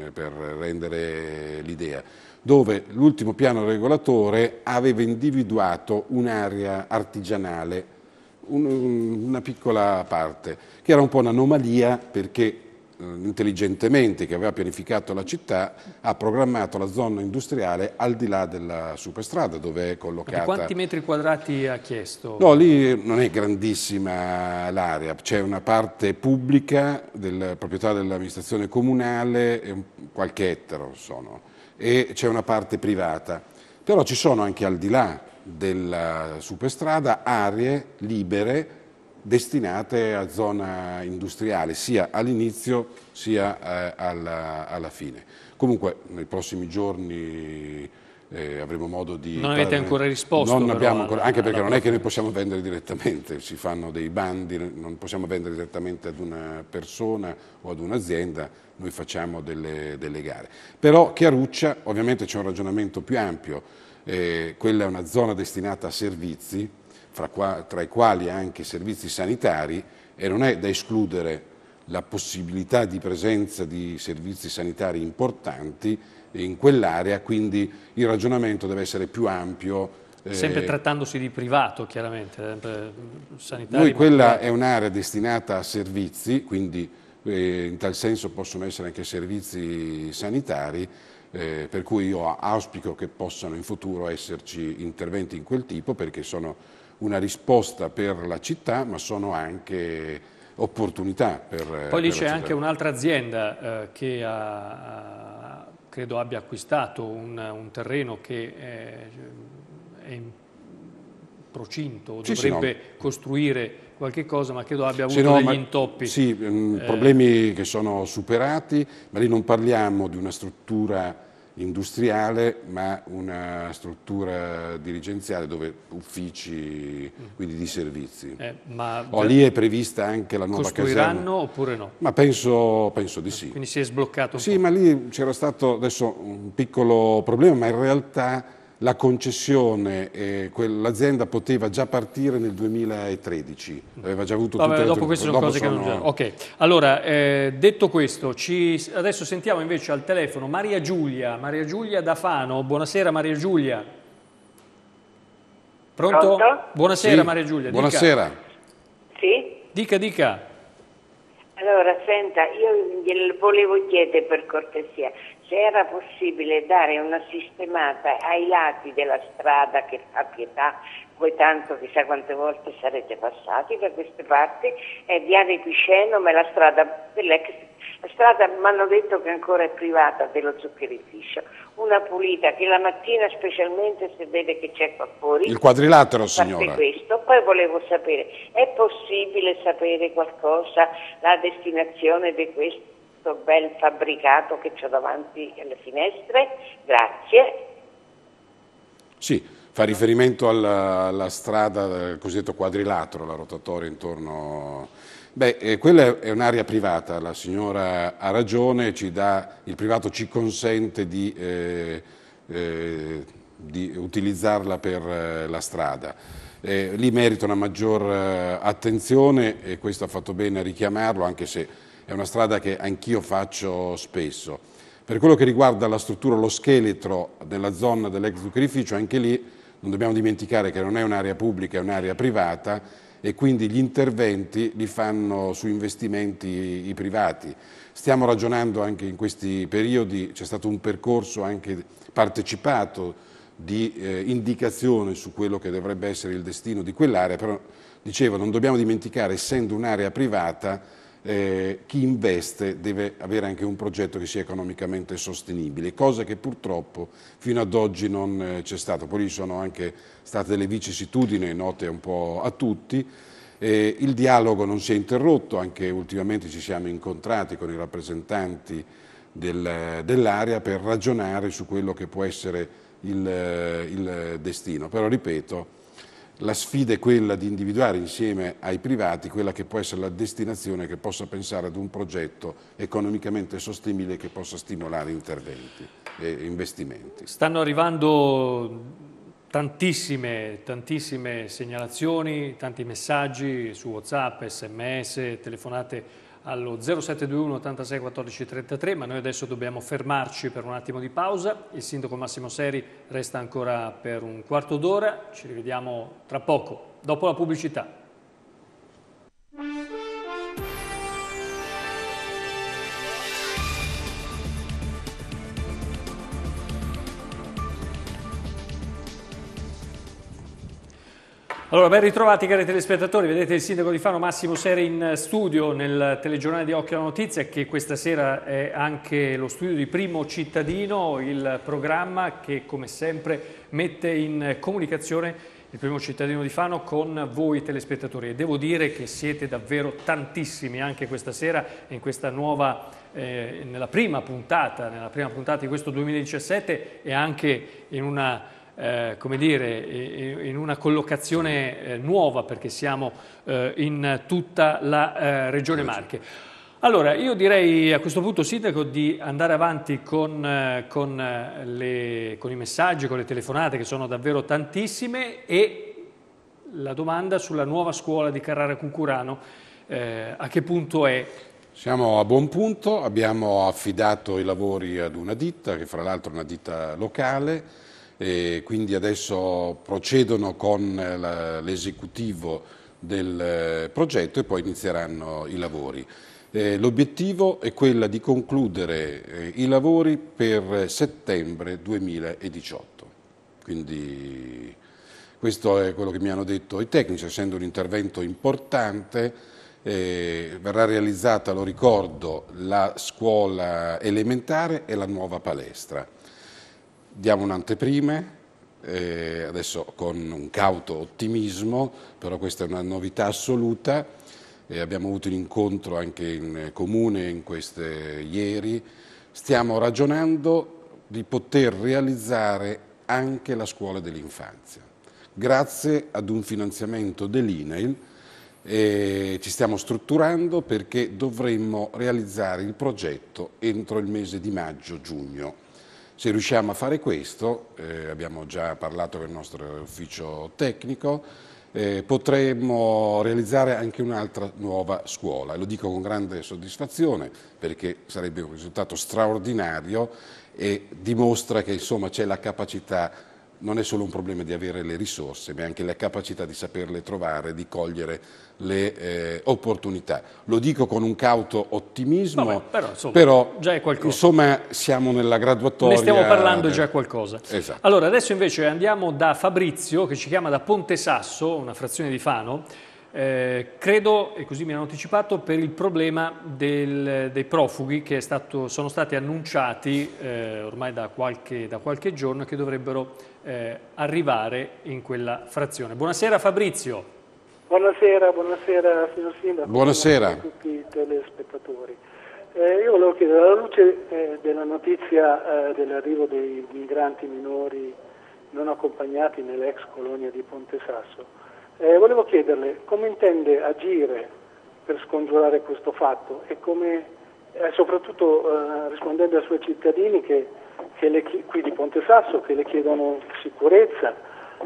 rendere l'idea, dove l'ultimo piano regolatore aveva individuato un'area artigianale, una piccola parte, che era un po' un'anomalia, perché intelligentemente, che aveva pianificato la città, ha programmato la zona industriale al di là della superstrada, dove è collocata. Di quanti metri quadrati ha chiesto? No, lì non è grandissima l'area, c'è una parte pubblica della proprietà dell'amministrazione comunale, e qualche ettaro sono, e c'è una parte privata, però ci sono anche al di là della superstrada aree libere destinate a zona industriale, sia all'inizio sia alla fine. Comunque nei prossimi giorni avremo modo di... Non avete ancora risposto? Non abbiamo ancora, anche perché non è che noi possiamo vendere direttamente, si fanno dei bandi, non possiamo vendere direttamente ad una persona o ad un'azienda, noi facciamo delle gare. Però Chiaruccia, ovviamente c'è un ragionamento più ampio, quella è una zona destinata a servizi, tra i quali anche servizi sanitari, e non è da escludere la possibilità di presenza di servizi sanitari importanti in quell'area, quindi il ragionamento deve essere più ampio. Sempre trattandosi di privato, chiaramente, sanitari. Noi quella è un'area destinata a servizi, quindi in tal senso possono essere anche servizi sanitari, per cui io auspico che possano in futuro esserci interventi in quel tipo, perché sono una risposta per la città, ma sono anche opportunità per... Poi lì c'è anche un'altra azienda che credo abbia acquistato un terreno che è procinto, Sì, dovrebbe costruire qualche cosa, ma credo abbia avuto degli intoppi. Sì, problemi che sono superati, ma lì non parliamo di una struttura industriale, ma una struttura dirigenziale dove uffici, quindi di servizi. Lì è prevista anche la nuova caserma. Costruiranno oppure no? Ma penso di sì. Quindi si è sbloccato un po'. Sì, ma lì c'era stato adesso un piccolo problema, ma in realtà la concessione, l'azienda poteva già partire nel 2013, aveva già avuto tutte le dopo queste sono cose che non già... Ok, allora, detto questo, adesso sentiamo invece al telefono Maria Giulia da Fano. Buonasera Maria Giulia. Pronto? Buonasera sì, Maria Giulia. Buonasera. Dica. Dica. Allora, senta, io glielo volevo chiedere per cortesia se era possibile dare una sistemata ai lati della strada che fa pietà, voi tanto chissà quante volte sarete passati da queste parti, è Viale Piceno, ma è la strada dell'ex. La strada mi hanno detto che ancora è privata dello zuccherificio, una pulita che la mattina specialmente se vede che c'è qua fuori. Il quadrilatero, signora. Questo. Poi volevo sapere, è possibile sapere qualcosa, la destinazione di questo bel fabbricato che c'ho davanti alle finestre? Grazie. Sì, fa riferimento alla strada del cosiddetto quadrilatero, la rotatoria intorno... quella è un'area privata, la signora ha ragione, il privato ci consente di utilizzarla per la strada. Lì merita una maggior attenzione e questo ha fatto bene a richiamarlo, anche se è una strada che anch'io faccio spesso. Per quello che riguarda la struttura, lo scheletro della zona dell'ex zuccherificio, anche lì non dobbiamo dimenticare che non è un'area pubblica, è un'area privata e quindi gli interventi li fanno su investimenti i privati. Stiamo ragionando anche in questi periodi, c'è stato un percorso anche partecipato di indicazione su quello che dovrebbe essere il destino di quell'area, però dicevo non dobbiamo dimenticare, essendo un'area privata, chi investe deve avere anche un progetto che sia economicamente sostenibile, cosa che purtroppo fino ad oggi non c'è stato. Poi ci sono anche state delle vicissitudini note un po' a tutti. Il dialogo non si è interrotto, anche ultimamente ci siamo incontrati con i rappresentanti dell'area per ragionare su quello che può essere il destino. Però ripeto, la sfida è quella di individuare insieme ai privati quella che può essere la destinazione che possa pensare ad un progetto economicamente sostenibile che possa stimolare interventi e investimenti. Stanno arrivando tantissime segnalazioni, tanti messaggi su WhatsApp, SMS, telefonate allo 0721 86 14 33, ma noi adesso dobbiamo fermarci per un attimo di pausa. Il sindaco Massimo Seri resta ancora per un quarto d'ora, ci rivediamo tra poco, dopo la pubblicità. Allora, ben ritrovati cari telespettatori, vedete il sindaco di Fano Massimo Seri in studio nel telegiornale di Occhio alla Notizia, che questa sera è anche lo studio di Primo Cittadino, il programma che come sempre mette in comunicazione il Primo Cittadino di Fano con voi telespettatori. E devo dire che siete davvero tantissimi anche questa sera in questa nuova, nella prima puntata di questo 2017 e anche in una... come dire, in una collocazione nuova, perché siamo in tutta la Regione Marche. Allora, io direi a questo punto, sindaco, di andare avanti con i messaggi, con le telefonate, che sono davvero tantissime, e la domanda sulla nuova scuola di Carrara Cuncurano, a che punto è? Siamo a buon punto, abbiamo affidato i lavori ad una ditta, che fra l'altro è una ditta locale, e quindi adesso procedono con l'esecutivo del progetto e poi inizieranno i lavori. L'obiettivo è quello di concludere i lavori per settembre 2018, quindi questo è quello che mi hanno detto i tecnici, essendo un intervento importante. Verrà realizzata, lo ricordo, la scuola elementare e la nuova palestra. Diamo un'anteprima, adesso con un cauto ottimismo, però questa è una novità assoluta. Abbiamo avuto un incontro anche in comune ieri. Stiamo ragionando di poter realizzare anche la scuola dell'infanzia, grazie ad un finanziamento dell'INAIL. Ci stiamo strutturando perché dovremmo realizzare il progetto entro il mese di maggio-giugno. Se riusciamo a fare questo, abbiamo già parlato con il nostro ufficio tecnico, potremmo realizzare anche un'altra nuova scuola. Lo dico con grande soddisfazione perché sarebbe un risultato straordinario e dimostra che insomma c'è la capacità. Non è solo un problema di avere le risorse, ma anche la capacità di saperle trovare, di cogliere le opportunità. Lo dico con un cauto ottimismo, però già è qualcosa. Insomma siamo nella graduatoria. Ne stiamo parlando già qualcosa. Esatto. Allora adesso invece andiamo da Fabrizio che ci chiama da Ponte Sasso, una frazione di Fano. Credo, e così mi hanno anticipato, per il problema dei profughi che sono stati annunciati ormai da qualche giorno che dovrebbero arrivare in quella frazione. Buonasera Fabrizio. Buonasera signor Sindaco. Buonasera a tutti i telespettatori. Io volevo chiedere, alla luce della notizia dell'arrivo dei migranti minori non accompagnati nell'ex colonia di Ponte Sasso, volevo chiederle come intende agire per scongiurare questo fatto e come, soprattutto rispondendo ai suoi cittadini qui di Ponte Sasso che le chiedono sicurezza,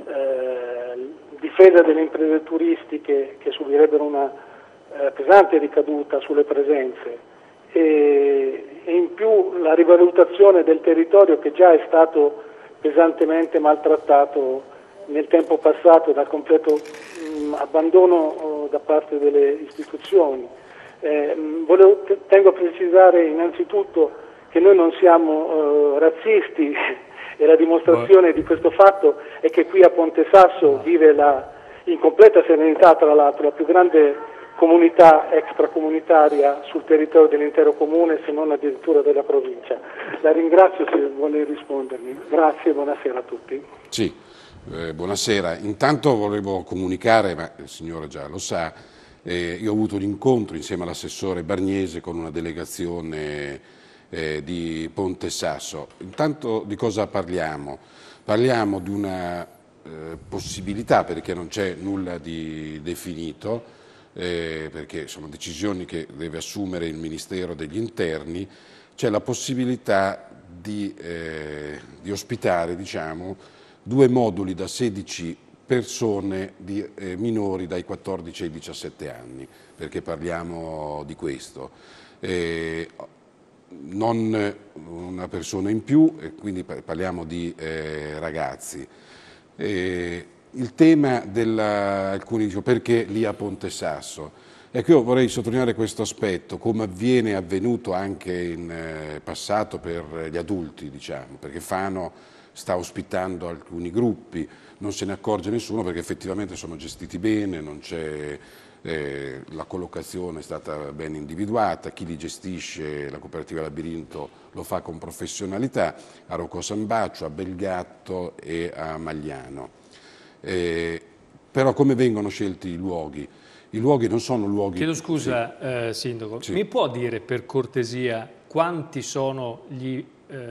difesa delle imprese turistiche che subirebbero una pesante ricaduta sulle presenze e in più la rivalutazione del territorio che già è stato pesantemente maltrattato nel tempo passato dal completo abbandono da parte delle istituzioni. Tengo a precisare innanzitutto che noi non siamo razzisti e la dimostrazione di questo fatto è che qui a Ponte Sasso vive in completa serenità, tra l'altro, la più grande comunità extracomunitaria sul territorio dell'intero comune, se non addirittura della provincia. La ringrazio se vuole rispondermi. Grazie e buonasera a tutti. Sì. Buonasera, intanto volevo comunicare, ma il signore già lo sa, io ho avuto un incontro insieme all'assessore Bargnese con una delegazione di Ponte Sasso. Intanto di cosa parliamo? Parliamo di una possibilità, perché non c'è nulla di definito, perché sono decisioni che deve assumere il Ministero degli Interni, c'è la possibilità di ospitare, diciamo, 2 moduli da 16 persone minori dai 14 ai 17 anni, perché parliamo di questo. Non una persona in più, e quindi parliamo di ragazzi. Il tema alcuni dicono perché lì a Ponte Sasso. Ecco, io vorrei sottolineare questo aspetto, come è avvenuto anche in passato per gli adulti, diciamo, perché Fano sta ospitando alcuni gruppi, non se ne accorge nessuno perché effettivamente sono gestiti bene, non c'è, la collocazione è stata ben individuata, chi li gestisce, la cooperativa Labirinto, lo fa con professionalità, a Rocco San Baccio, a Belgatto e a Magliano. Però come vengono scelti i luoghi? I luoghi non sono luoghi... Chiedo scusa, Sindaco, mi può dire per cortesia quanti sono gli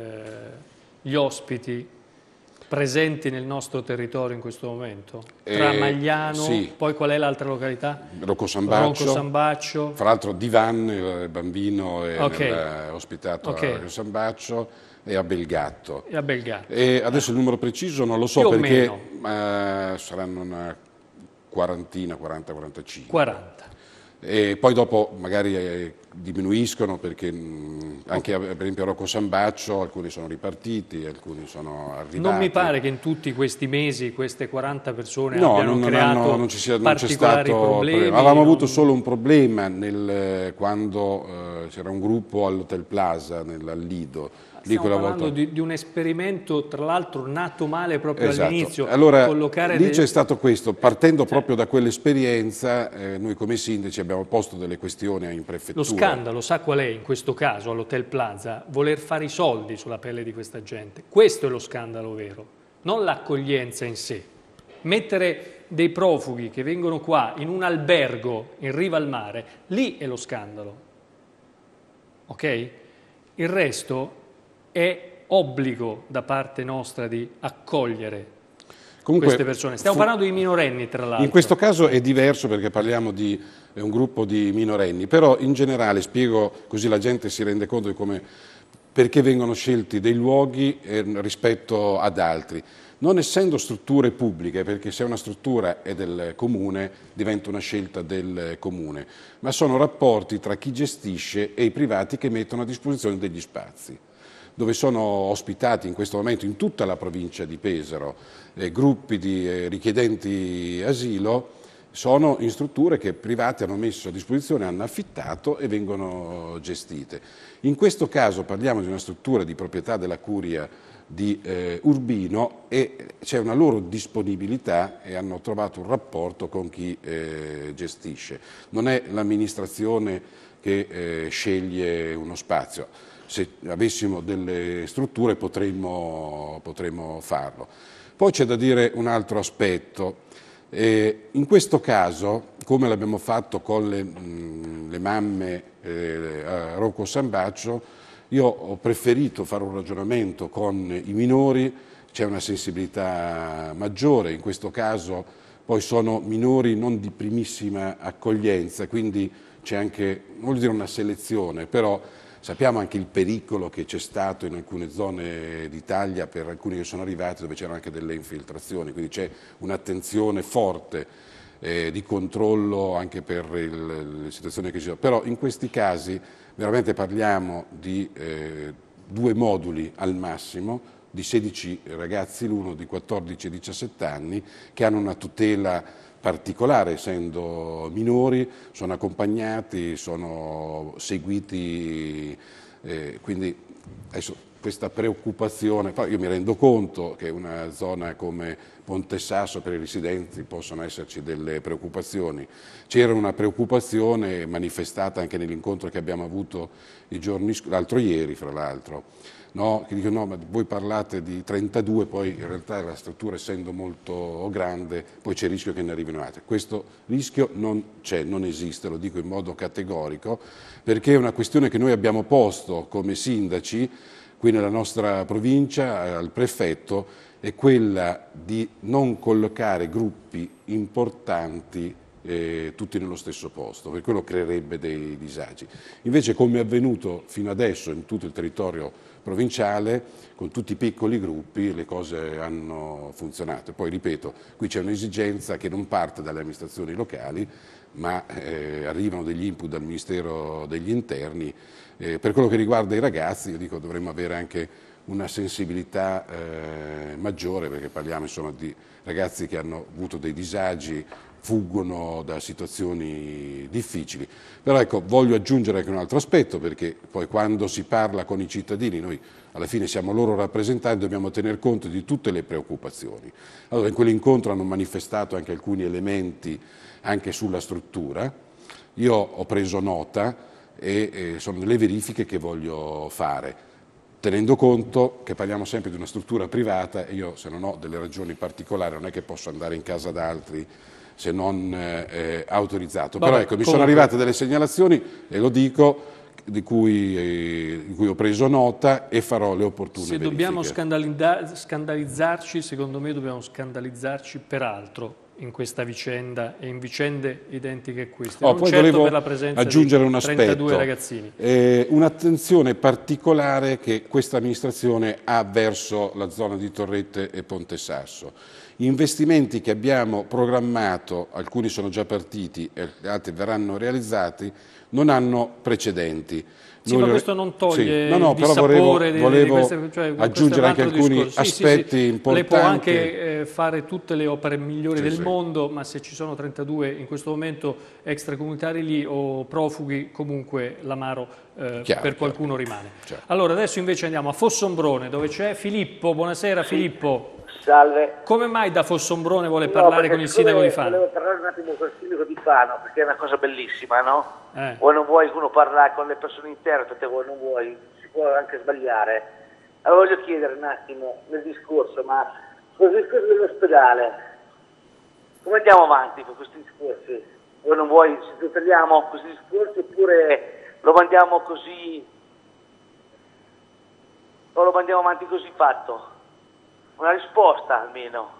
ospiti presenti nel nostro territorio in questo momento? Tra Magliano, poi qual è l'altra località? Rocco San Baccio. Fra l'altro Divan, il bambino, è ospitato a Rocco San Baccio e a Belgatto. E adesso il numero preciso non lo so perché saranno una quarantina, 40-45. 40. E poi dopo magari diminuiscono perché anche per esempio a Rocco San Baccio alcuni sono ripartiti, alcuni sono arrivati. Non mi pare che in tutti questi mesi queste 40 persone abbiano creato particolari problemi. Avevamo avuto solo un problema quando c'era un gruppo all'Hotel Plaza, al Lido. Stiamo parlando di un esperimento, tra l'altro, nato male proprio all'inizio. Allora, lì c'è stato questo, partendo proprio da quell'esperienza, noi come sindaci abbiamo posto delle questioni in prefettura. Lo scandalo, sa qual è in questo caso all'Hotel Plaza? Voler fare i soldi sulla pelle di questa gente. Questo è lo scandalo vero. non l'accoglienza in sé. Mettere dei profughi che vengono qua in un albergo in riva al mare, lì è lo scandalo. Ok? Il resto è obbligo da parte nostra di accogliere queste persone. Stiamo parlando di minorenni, tra l'altro. In questo caso è diverso perché parliamo di un gruppo di minorenni, però in generale, spiego così la gente si rende conto di perché vengono scelti dei luoghi rispetto ad altri. Non essendo strutture pubbliche, perché se una struttura è del comune diventa una scelta del comune, ma sono rapporti tra chi gestisce e i privati che mettono a disposizione degli spazi, dove sono ospitati in questo momento in tutta la provincia di Pesaro gruppi di richiedenti asilo. Sono in strutture che privati hanno messo a disposizione, hanno affittato e vengono gestite. In questo caso parliamo di una struttura di proprietà della Curia di Urbino e c'è una loro disponibilità e hanno trovato un rapporto con chi gestisce. Non è l'amministrazione che sceglie uno spazio. Se avessimo delle strutture potremmo farlo. Poi c'è da dire un altro aspetto. In questo caso, come l'abbiamo fatto con le mamme a Rocco San Baccio, io ho preferito fare un ragionamento con i minori, c'è una sensibilità maggiore, in questo caso poi sono minori non di primissima accoglienza, quindi c'è anche, non voglio dire una selezione, però sappiamo anche il pericolo che c'è stato in alcune zone d'Italia per alcuni che sono arrivati dove c'erano anche delle infiltrazioni, quindi c'è un'attenzione forte di controllo anche per le situazioni che ci sono. Però in questi casi veramente parliamo di 2 moduli al massimo, di 16 ragazzi l'uno, di 14 e 17 anni, che hanno una tutela particolare, essendo minori, sono accompagnati, sono seguiti, quindi adesso questa preoccupazione, poi io mi rendo conto che una zona come Ponte Sasso per i residenti possono esserci delle preoccupazioni, c'era una preoccupazione manifestata anche nell'incontro che abbiamo avuto l'altro ieri fra l'altro, no? Che dicono no, ma voi parlate di 32, poi in realtà la struttura essendo molto grande poi c'è il rischio che ne arrivino altre. Questo rischio non c'è, non esiste, lo dico in modo categorico, perché è una questione che noi abbiamo posto come sindaci qui nella nostra provincia al prefetto, è quella di non collocare gruppi importanti tutti nello stesso posto, perché quello creerebbe dei disagi. Invece, come è avvenuto fino adesso in tutto il territorio provinciale, con tutti i piccoli gruppi le cose hanno funzionato. Poi ripeto, qui c'è un'esigenza che non parte dalle amministrazioni locali, ma arrivano degli input dal Ministero degli Interni. Per quello che riguarda i ragazzi, io dico dovremmo avere anche una sensibilità maggiore, perché parliamo insomma di ragazzi che hanno avuto dei disagi, fuggono da situazioni difficili. Però ecco, voglio aggiungere anche un altro aspetto, perché poi quando si parla con i cittadini, noi alla fine siamo loro rappresentanti, dobbiamo tener conto di tutte le preoccupazioni. Allora in quell'incontro hanno manifestato anche alcuni elementi anche sulla struttura, io ho preso nota e sono delle verifiche che voglio fare, tenendo conto che parliamo sempre di una struttura privata e io se non ho delle ragioni particolari non è che posso andare in casa d'altri se non autorizzato. Però ecco, mi sono arrivate delle segnalazioni, e lo dico, di cui ho preso nota e farò le opportune verifiche. Se dobbiamo scandalizzarci, secondo me dobbiamo scandalizzarci per altro in questa vicenda e in vicende identiche a queste. Non poi certo volevo per la presenza aggiungere di un 32 ragazzini. Un'attenzione particolare che questa amministrazione ha verso la zona di Torrette e Ponte Sasso. Investimenti che abbiamo programmato, alcuni sono già partiti e altri verranno realizzati, non hanno precedenti. Sì, ma questo non toglie il però dissapore volevo di queste, cioè, aggiungere anche alcuni aspetti importanti. Lei può anche fare tutte le opere migliori del mondo, ma se ci sono 32 in questo momento extracomunitari lì o profughi, comunque l'amaro per qualcuno rimane. Chiaro. Allora adesso invece andiamo a Fossombrone, dove c'è Filippo. Buonasera Filippo. Salve. Come mai da Fossombrone vuole parlare con il sindaco di Fano? Volevo parlare un attimo con il sindaco di Fano, perché è una cosa bellissima, no? Vuoi non vuoi uno parla con le persone interprete, vuoi non vuoi, si può anche sbagliare. Allora voglio chiedere un attimo nel discorso, ma sul discorso dell'ospedale, come andiamo avanti con questi discorsi? O non vuoi, se dettagliamo questi discorsi oppure lo mandiamo così, o lo mandiamo avanti così fatto? Una risposta almeno.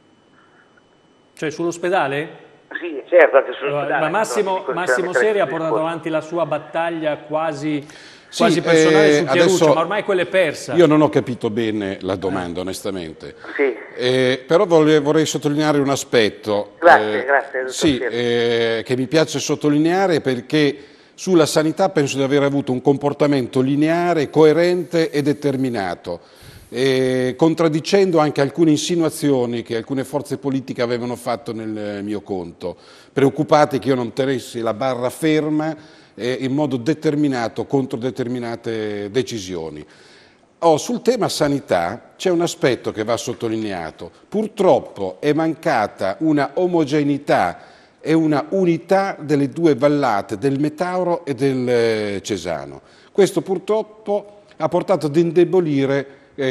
Cioè sull'ospedale? Sì, certo, anche sull'ospedale. Ma Massimo Seri ha portato avanti la sua battaglia quasi personale su Chiaruccia, ma ormai quella è persa. Io non ho capito bene la domanda, onestamente. Sì. Però vorrei sottolineare un aspetto. Grazie. Sì, che mi piace sottolineare perché sulla sanità penso di aver avuto un comportamento lineare, coerente e determinato, contraddicendo anche alcune insinuazioni che alcune forze politiche avevano fatto nel mio conto, preoccupati che io non tenessi la barra ferma in modo determinato contro determinate decisioni. Sul tema sanità c'è un aspetto che va sottolineato. Purtroppo è mancata una omogeneità e una unità delle due vallate, del Metauro e del Cesano. Questo purtroppo ha portato ad indebolire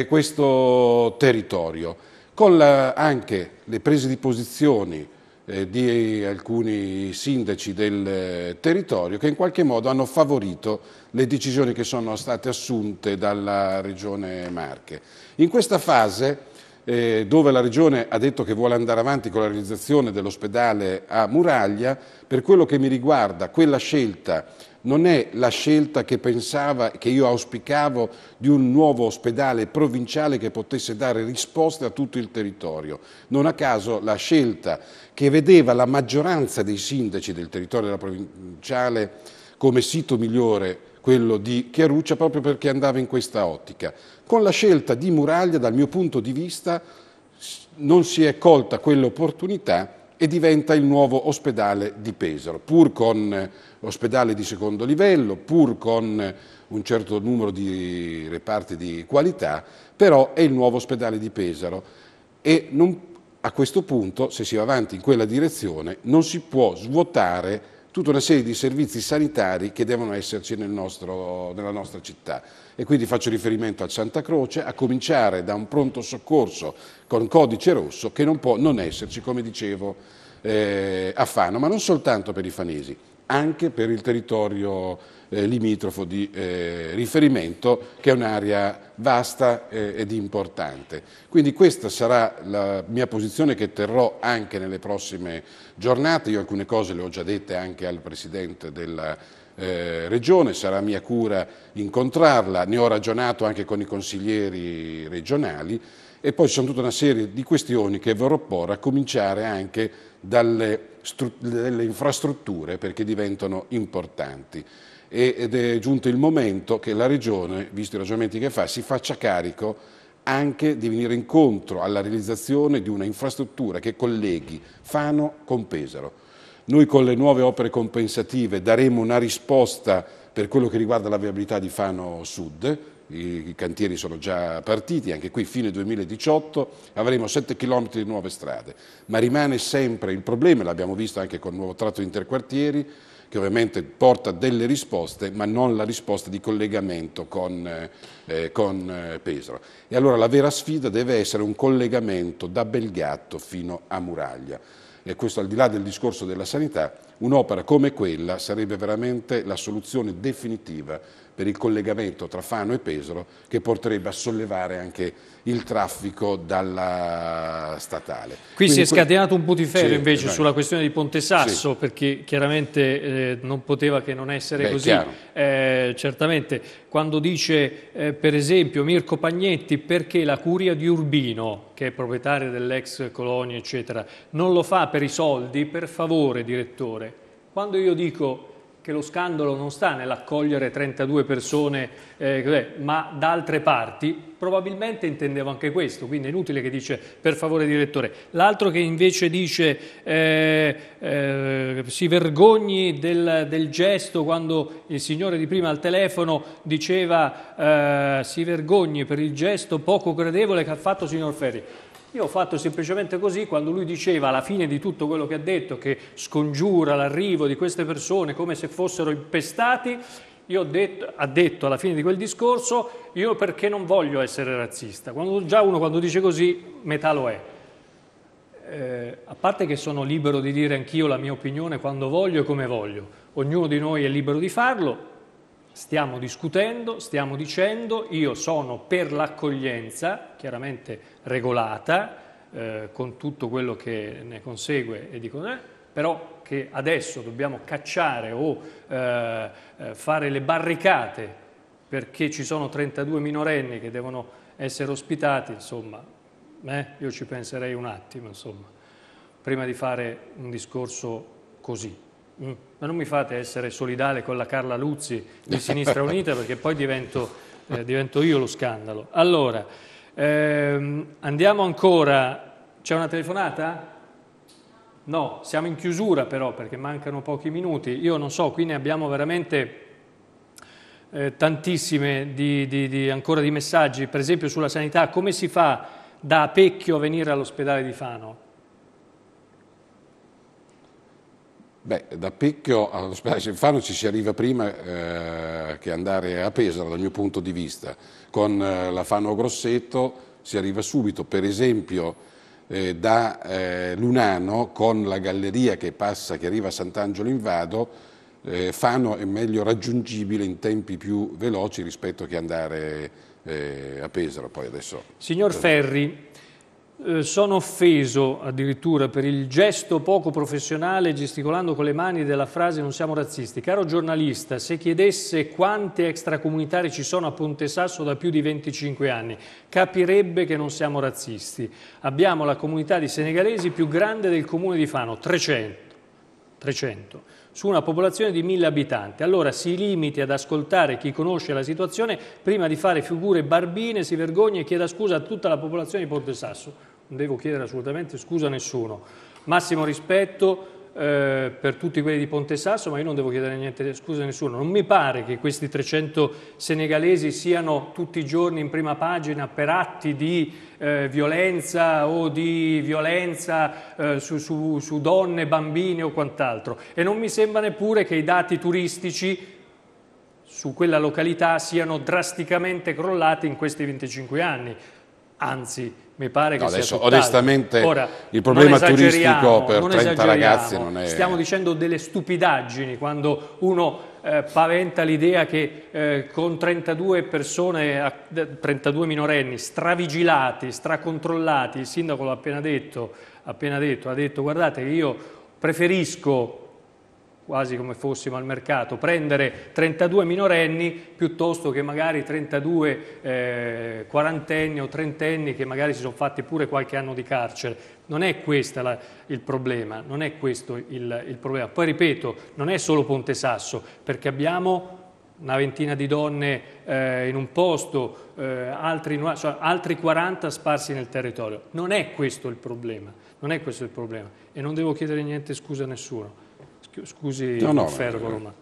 questo territorio, con anche le prese di posizioni di alcuni sindaci del territorio che in qualche modo hanno favorito le decisioni che sono state assunte dalla Regione Marche. In questa fase, dove la Regione ha detto che vuole andare avanti con la realizzazione dell'ospedale a Muraglia, per quello che mi riguarda quella scelta non è la scelta che io auspicavo di un nuovo ospedale provinciale che potesse dare risposte a tutto il territorio. Non a caso la scelta che vedeva la maggioranza dei sindaci del territorio della provinciale come sito migliore quello di Chiaruccia, proprio perché andava in questa ottica. Con la scelta di Muraglia, dal mio punto di vista, non si è colta quell'opportunità e diventa il nuovo ospedale di Pesaro, pur con ospedale di secondo livello, pur con un certo numero di reparti di qualità, però è il nuovo ospedale di Pesaro e a questo punto, se si va avanti in quella direzione, non si può svuotare tutta una serie di servizi sanitari che devono esserci nella nostra città. E quindi faccio riferimento al Santa Croce, a cominciare da un pronto soccorso con codice rosso che non può non esserci, come dicevo, a Fano, ma non soltanto per i fanesi, anche per il territorio limitrofo di riferimento, che è un'area vasta ed importante. Quindi questa sarà la mia posizione che terrò anche nelle prossime giornate. Io alcune cose le ho già dette anche al Presidente della Regione, sarà mia cura incontrarla, ne ho ragionato anche con i consiglieri regionali e poi ci sono tutta una serie di questioni che vorrò porre, a cominciare anche dalle infrastrutture, perché diventano importanti. Ed è giunto il momento che la Regione, visto i ragionamenti che fa, si faccia carico anche di venire incontro alla realizzazione di una infrastruttura che colleghi Fano con Pesaro. Noi con le nuove opere compensative daremo una risposta per quello che riguarda la viabilità di Fano Sud. I cantieri sono già partiti, anche qui fine 2018 avremo 7 km di nuove strade, ma rimane sempre il problema, l'abbiamo visto anche con il nuovo tratto interquartieri, che ovviamente porta delle risposte, ma non la risposta di collegamento con Pesaro. E allora la vera sfida deve essere un collegamento da Belgatto fino a Muraglia. E questo, al di là del discorso della sanità, un'opera come quella sarebbe veramente la soluzione definitiva per il collegamento tra Fano e Pesaro, che porterebbe a sollevare anche il traffico dalla statale. Qui si è scatenato un putiferio invece sulla questione di Ponte Sasso, perché chiaramente non poteva che non essere così. Certamente, quando dice per esempio Mirko Pagnetti perché la curia di Urbino, che è proprietaria dell'ex Colonia eccetera, non lo fa per i soldi, per favore direttore. Quando io dico che lo scandalo non sta nell'accogliere 32 persone, ma da altre parti, probabilmente intendevo anche questo, quindi è inutile che dice per favore direttore. L'altro che invece dice si vergogni del gesto, quando il signore di prima al telefono diceva si vergogni per il gesto poco gradevole che ha fatto signor Ferri. Io ho fatto semplicemente così quando lui diceva alla fine di tutto quello che ha detto, che scongiura l'arrivo di queste persone come se fossero impestati. ha detto alla fine di quel discorso, io perché non voglio essere razzista. Già uno quando dice così, metà lo è. A parte che sono libero di dire anch'io la mia opinione quando voglio e come voglio, ognuno di noi è libero di farlo, stiamo discutendo, stiamo dicendo, io sono per l'accoglienza, chiaramente regolata, con tutto quello che ne consegue, e dico, però che adesso dobbiamo cacciare o fare le barricate perché ci sono 32 minorenni che devono essere ospitati, insomma, io ci penserei un attimo, insomma, prima di fare un discorso così. Ma non mi fate essere solidale con la Carla Luzzi di Sinistra Unita, perché poi divento io lo scandalo. Allora, andiamo ancora. C'è una telefonata? No, siamo in chiusura però, perché mancano pochi minuti. Io non so, qui ne abbiamo veramente tantissime ancora di messaggi, per esempio sulla sanità. Come si fa da Apecchio a venire all'ospedale di Fano? Beh, da Apecchio all'ospedale di Fano ci si arriva prima che andare a Pesaro, dal mio punto di vista. Con la Fano Grosseto si arriva subito, per esempio da Lunano, con la galleria che arriva a Sant'Angelo in Vado, Fano è meglio raggiungibile in tempi più veloci rispetto che andare a Pesaro. Poi adesso... Signor Ferri, sono offeso addirittura per il gesto poco professionale gesticolando con le mani della frase "non siamo razzisti". Caro giornalista, se chiedesse quanti extracomunitari ci sono a Ponte Sasso da più di 25 anni, capirebbe che non siamo razzisti. Abbiamo la comunità di senegalesi più grande del comune di Fano, 300, su una popolazione di 1000 abitanti. Allora si limiti ad ascoltare chi conosce la situazione prima di fare figure barbine, si vergogni e chieda scusa a tutta la popolazione di Ponte Sasso. Non devo chiedere assolutamente scusa a nessuno. Massimo rispetto per tutti quelli di Ponte Sasso, ma io non devo chiedere niente scusa a nessuno. Non mi pare che questi 300 senegalesi siano tutti i giorni in prima pagina per atti di violenza o di violenza su donne, bambini o quant'altro. E non mi sembra neppure che i dati turistici su quella località siano drasticamente crollati in questi 25 anni. Anzi, mi pare che sia adesso tutt'altro. onestamente Ora, il problema turistico per 30 ragazzi non è... Stiamo dicendo delle stupidaggini quando uno paventa l'idea che con 32 persone, 32 minorenni stravigilati, stracontrollati, il sindaco l'ha appena detto, ha detto guardate che io preferisco, quasi come fossimo al mercato, prendere 32 minorenni piuttosto che magari 32 quarantenni o trentenni che magari si sono fatti pure qualche anno di carcere. Non è questo il problema, non è questo il problema. Poi ripeto, non è solo Ponte Sasso, perché abbiamo una ventina di donne in un posto, altri 40 sparsi nel territorio. Non è questo il problema, e non devo chiedere niente scusa a nessuno. Scusi, no, Ferro, ma...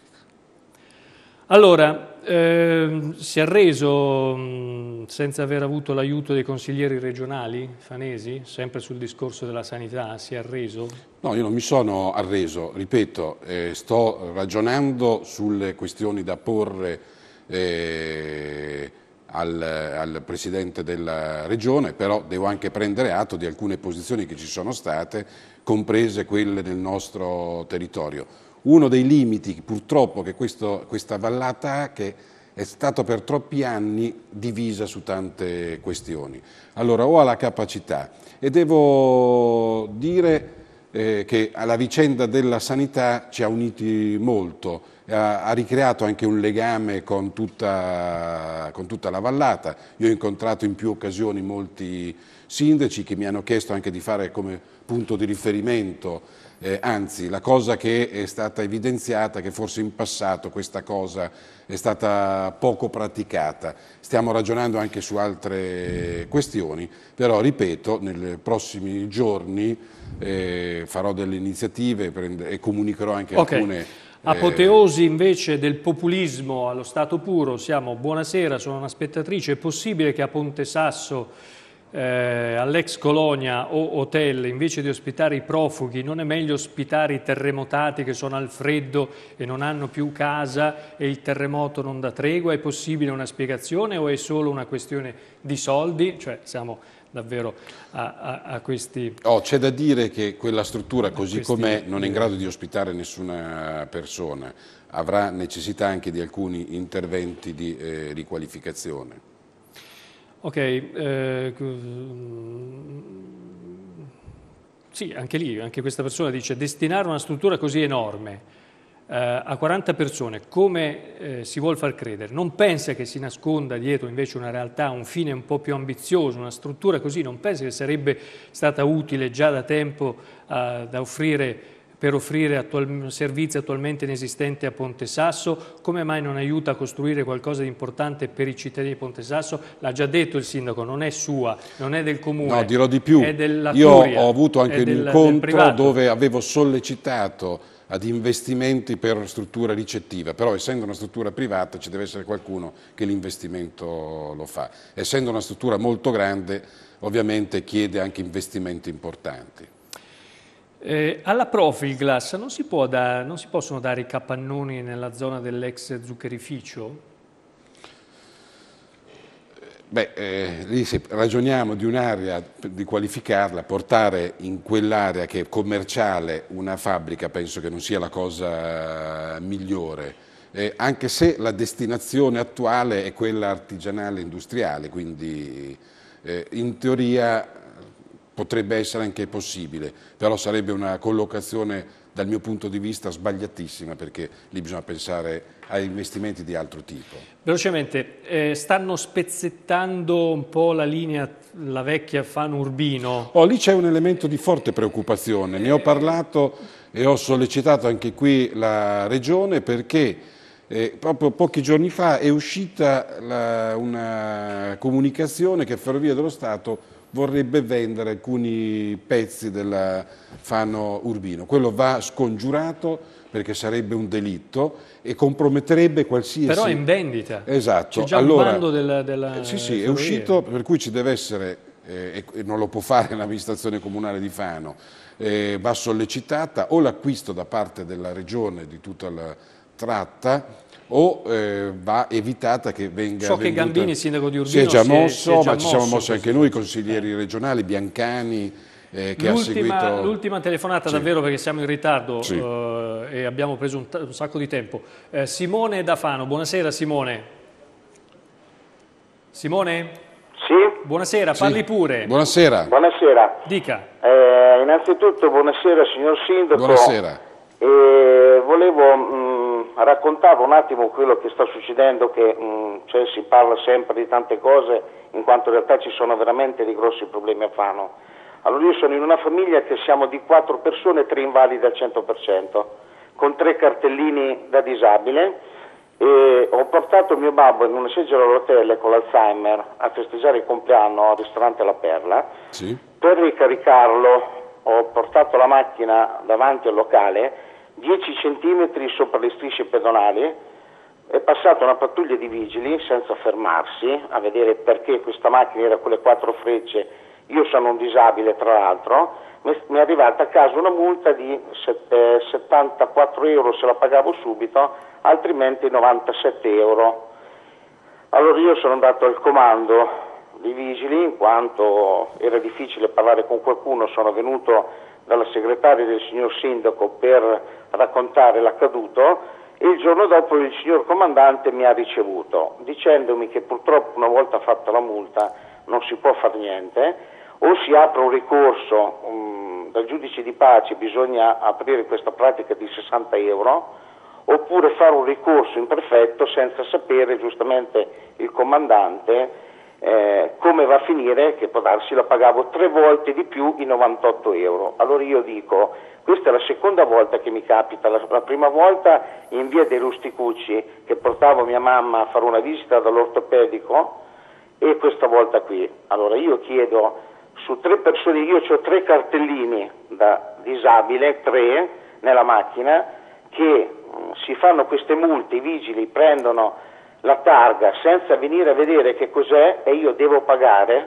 Allora, si è arreso senza aver avuto l'aiuto dei consiglieri regionali fanesi, sempre sul discorso della sanità, si è arreso? No, io non mi sono arreso, ripeto, sto ragionando sulle questioni da porre al Presidente della Regione, però devo anche prendere atto di alcune posizioni che ci sono state, comprese quelle del nostro territorio. Uno dei limiti purtroppo che questa vallata ha, che è stata per troppi anni divisa su tante questioni. Allora ho la capacità, e devo dire che alla vicenda della sanità ci ha uniti molto, ha ricreato anche un legame con tutta la vallata. Io ho incontrato in più occasioni molti sindaci che mi hanno chiesto anche di fare come punto di riferimento, anzi la cosa che è stata evidenziata è che forse in passato questa cosa è stata poco praticata. Stiamo ragionando anche su altre questioni, però ripeto, nei prossimi giorni farò delle iniziative e comunicherò anche alcune... Apoteosi invece del populismo allo stato puro, buonasera, sono una spettatrice, è possibile che a Ponte Sasso all'ex colonia o hotel, invece di ospitare i profughi, non è meglio ospitare i terremotati che sono al freddo e non hanno più casa e il terremoto non dà tregua? È possibile una spiegazione o è solo una questione di soldi? Cioè siamo davvero a questi... C'è da dire che quella struttura così com'è non è in grado di ospitare nessuna persona, avrà necessità anche di alcuni interventi di riqualificazione. Ok, sì, anche lì, anche questa persona dice destinare una struttura così enorme a 40 persone, come si vuol far credere? Non pensa che si nasconda dietro invece una realtà, un fine un po' più ambizioso, una struttura così? Non pensa che sarebbe stata utile già da tempo per offrire servizi attualmente inesistenti a Ponte Sasso? Come mai non aiuta a costruire qualcosa di importante per i cittadini di Ponte Sasso? L'ha già detto il sindaco, non è sua, non è del comune. No, dirò di più. È della Io Curia, ho avuto anche un del incontro privato, dove avevo sollecitato ad investimenti per struttura ricettiva, però essendo una struttura privata ci deve essere qualcuno che l'investimento lo fa. Essendo una struttura molto grande, ovviamente chiede anche investimenti importanti. Alla Profilglass non si possono dare i capannoni nella zona dell'ex zuccherificio? Lì se ragioniamo di un'area, di qualificarla, portare in quell'area che è commerciale una fabbrica penso che non sia la cosa migliore, anche se la destinazione attuale è quella artigianale industriale, quindi in teoria potrebbe essere anche possibile, però sarebbe una collocazione dal mio punto di vista sbagliatissima, perché lì bisogna pensare a investimenti di altro tipo. Velocemente, stanno spezzettando un po' la linea, la vecchia Fano Urbino? Lì c'è un elemento di forte preoccupazione, ne ho parlato e ho sollecitato anche qui la Regione perché proprio pochi giorni fa è uscita una comunicazione che Ferrovie dello Stato vorrebbe vendere alcuni pezzi del Fano Urbino. Quello va scongiurato perché sarebbe un delitto e comprometterebbe qualsiasi... Però è in vendita. Esatto. C'è già un bando della Sì, è uscito, per cui ci deve essere, e non lo può fare l'amministrazione comunale di Fano, va sollecitata o l'acquisto da parte della Regione di tutta la tratta, o va evitata che venga So venduta. che Gambini, sindaco di Urbino, si è già mosso, ma ci siamo mosso mossi anche noi, i consiglieri regionali, Biancani, che ha seguito... L'ultima telefonata, Sì. davvero, perché siamo in ritardo, Sì. e abbiamo preso un sacco di tempo. Simone da Fano, buonasera Simone. Simone? Sì? Buonasera, parli Sì. pure. Buonasera. Buonasera. Dica. Innanzitutto buonasera signor Sindaco. Buonasera. Volevo raccontare un attimo quello che sta succedendo, che cioè, si parla sempre di tante cose, in quanto in realtà ci sono veramente dei grossi problemi a Fano. Allora io sono in una famiglia che siamo di 4 persone, 3 invalidi al 100%, con 3 cartellini da disabile, e ho portato mio babbo in una seggiola a rotelle con l'Alzheimer a festeggiare il compleanno al ristorante La Perla. Sì. Per ricaricarlo ho portato la macchina davanti al locale 10 centimetri sopra le strisce pedonali, è passata una pattuglia di vigili senza fermarsi a vedere perché questa macchina era con le 4 frecce, io sono un disabile tra l'altro, mi è arrivata a casa una multa di 74 euro se la pagavo subito, altrimenti 97 euro. Allora io sono andato al comando dei vigili, in quanto era difficile parlare con qualcuno, sono venuto dalla segretaria del signor Sindaco per raccontare l'accaduto e il giorno dopo il signor comandante mi ha ricevuto dicendomi che purtroppo una volta fatta la multa non si può fare niente, o si apre un ricorso dal giudice di pace, bisogna aprire questa pratica di 60 euro, oppure fare un ricorso in prefetto senza sapere giustamente il comandante come va a finire, che può darsi la pagavo 3 volte di più i 98 euro. Allora io dico, questa è la seconda volta che mi capita, la prima volta in via dei Rusticucci, che portavo mia mamma a fare una visita dall'ortopedico, e questa volta qui. Allora io chiedo, su 3 persone, io ho 3 cartellini da disabile, 3 nella macchina, che si fanno queste multe, i vigili prendono la targa senza venire a vedere che cos'è e io devo pagare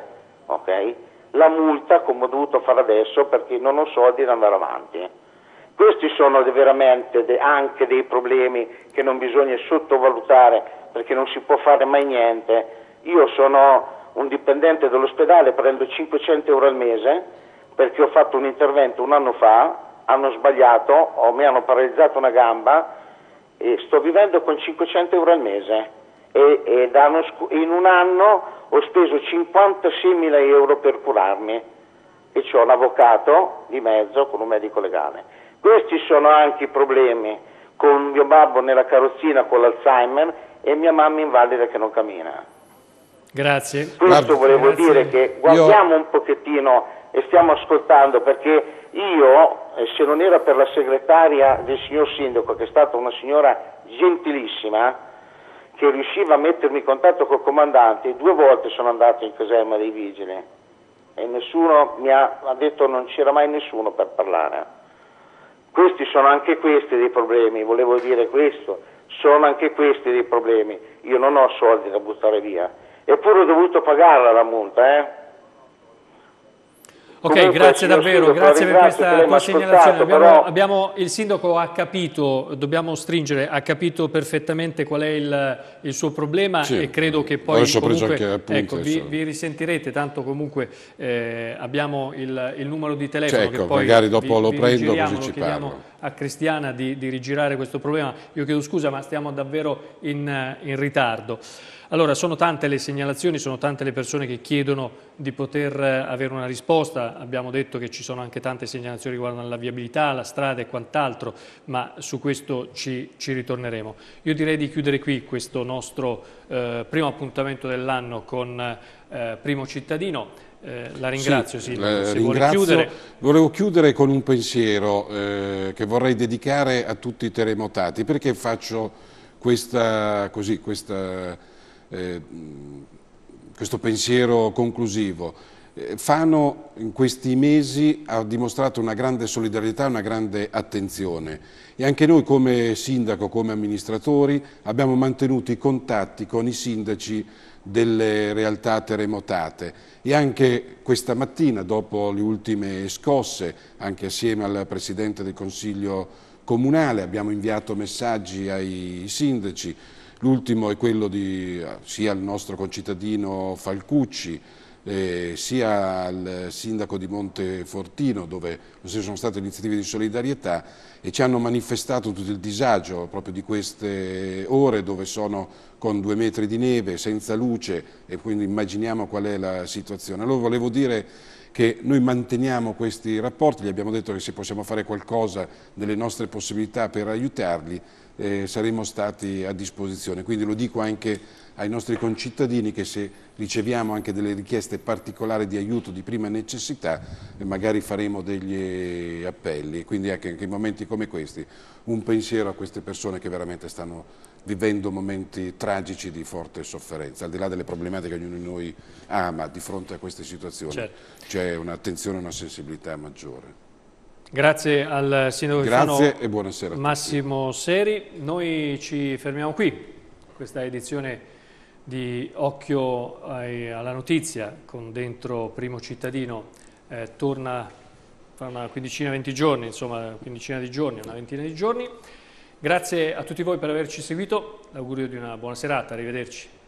ok? La multa come ho dovuto fare adesso perché non ho soldi da andare avanti. Questi sono veramente anche dei problemi che non bisogna sottovalutare perché non si può fare mai niente. Io sono un dipendente dell'ospedale, prendo 500 euro al mese perché ho fatto un intervento un anno fa, hanno sbagliato, mi hanno paralizzato una gamba e sto vivendo con 500 euro al mese e in un anno ho speso 56.000 euro per curarmi e c'ho l'avvocato di mezzo con un medico legale. Questi sono anche i problemi con mio babbo nella carrozzina con l'Alzheimer e mia mamma invalida che non cammina. Grazie. Questo volevo dire, che guardiamo un pochettino e stiamo ascoltando, perché io, se non era per la segretaria del signor sindaco, che è stata una signora gentilissima, che riusciva a mettermi in contatto col comandante, 2 volte sono andato in caserma dei vigili e nessuno mi ha detto, non c'era mai nessuno per parlare. Questi sono anche questi dei problemi, volevo dire questo, sono anche questi dei problemi. Io non ho soldi da buttare via, eppure ho dovuto pagarla la multa, Ok, Comunque, grazie davvero, grazie per questa tua segnalazione. Però... il sindaco ha capito, dobbiamo stringere, ha capito perfettamente qual è il suo problema, sì, e credo che poi comunque, appunto, vi risentirete, tanto comunque abbiamo il numero di telefono, che poi magari dopo lo prendo, così ci chiediamo parlo. A Cristiana di rigirare questo problema. Io chiedo scusa, ma stiamo davvero in ritardo. Allora, sono tante le segnalazioni, sono tante le persone che chiedono di poter avere una risposta. Abbiamo detto che ci sono anche tante segnalazioni riguardanti la viabilità, la strada e quant'altro, ma su questo ci ritorneremo. Io direi di chiudere qui questo nostro primo appuntamento dell'anno con Primo Cittadino. La ringrazio, sì, Silvio, se vuole chiudere. Volevo chiudere con un pensiero che vorrei dedicare a tutti i terremotati. Perché faccio questo pensiero conclusivo? Fano in questi mesi ha dimostrato una grande solidarietà, una grande attenzione, e anche noi come sindaco, come amministratori abbiamo mantenuto i contatti con i sindaci delle realtà terremotate, e anche questa mattina, dopo le ultime scosse, anche assieme al Presidente del Consiglio Comunale, abbiamo inviato messaggi ai sindaci. L'ultimo è quello di sia il nostro concittadino Falcucci, sia al sindaco di Montefortino, dove sono state iniziative di solidarietà e ci hanno manifestato tutto il disagio proprio di queste ore, dove sono con 2 metri di neve, senza luce, e quindi immaginiamo qual è la situazione. Allora volevo dire che noi manteniamo questi rapporti, gli abbiamo detto che se possiamo fare qualcosa delle nostre possibilità per aiutarli, saremo stati a disposizione. Quindi lo dico anche ai nostri concittadini, che se riceviamo anche delle richieste particolari di aiuto di prima necessità, magari faremo degli appelli. Quindi anche in momenti come questi un pensiero a queste persone che veramente stanno vivendo momenti tragici di forte sofferenza, al di là delle problematiche che ognuno di noi ha, ma di fronte a queste situazioni c'è un'attenzione e una sensibilità maggiore. Grazie al sindaco di Fano, e buonasera a Massimo Seri. Noi ci fermiamo qui, questa edizione di Occhio alla Notizia con dentro Primo Cittadino torna fra una quindicina di giorni, una ventina di giorni. Grazie a tutti voi per averci seguito, l'augurio di una buona serata, arrivederci.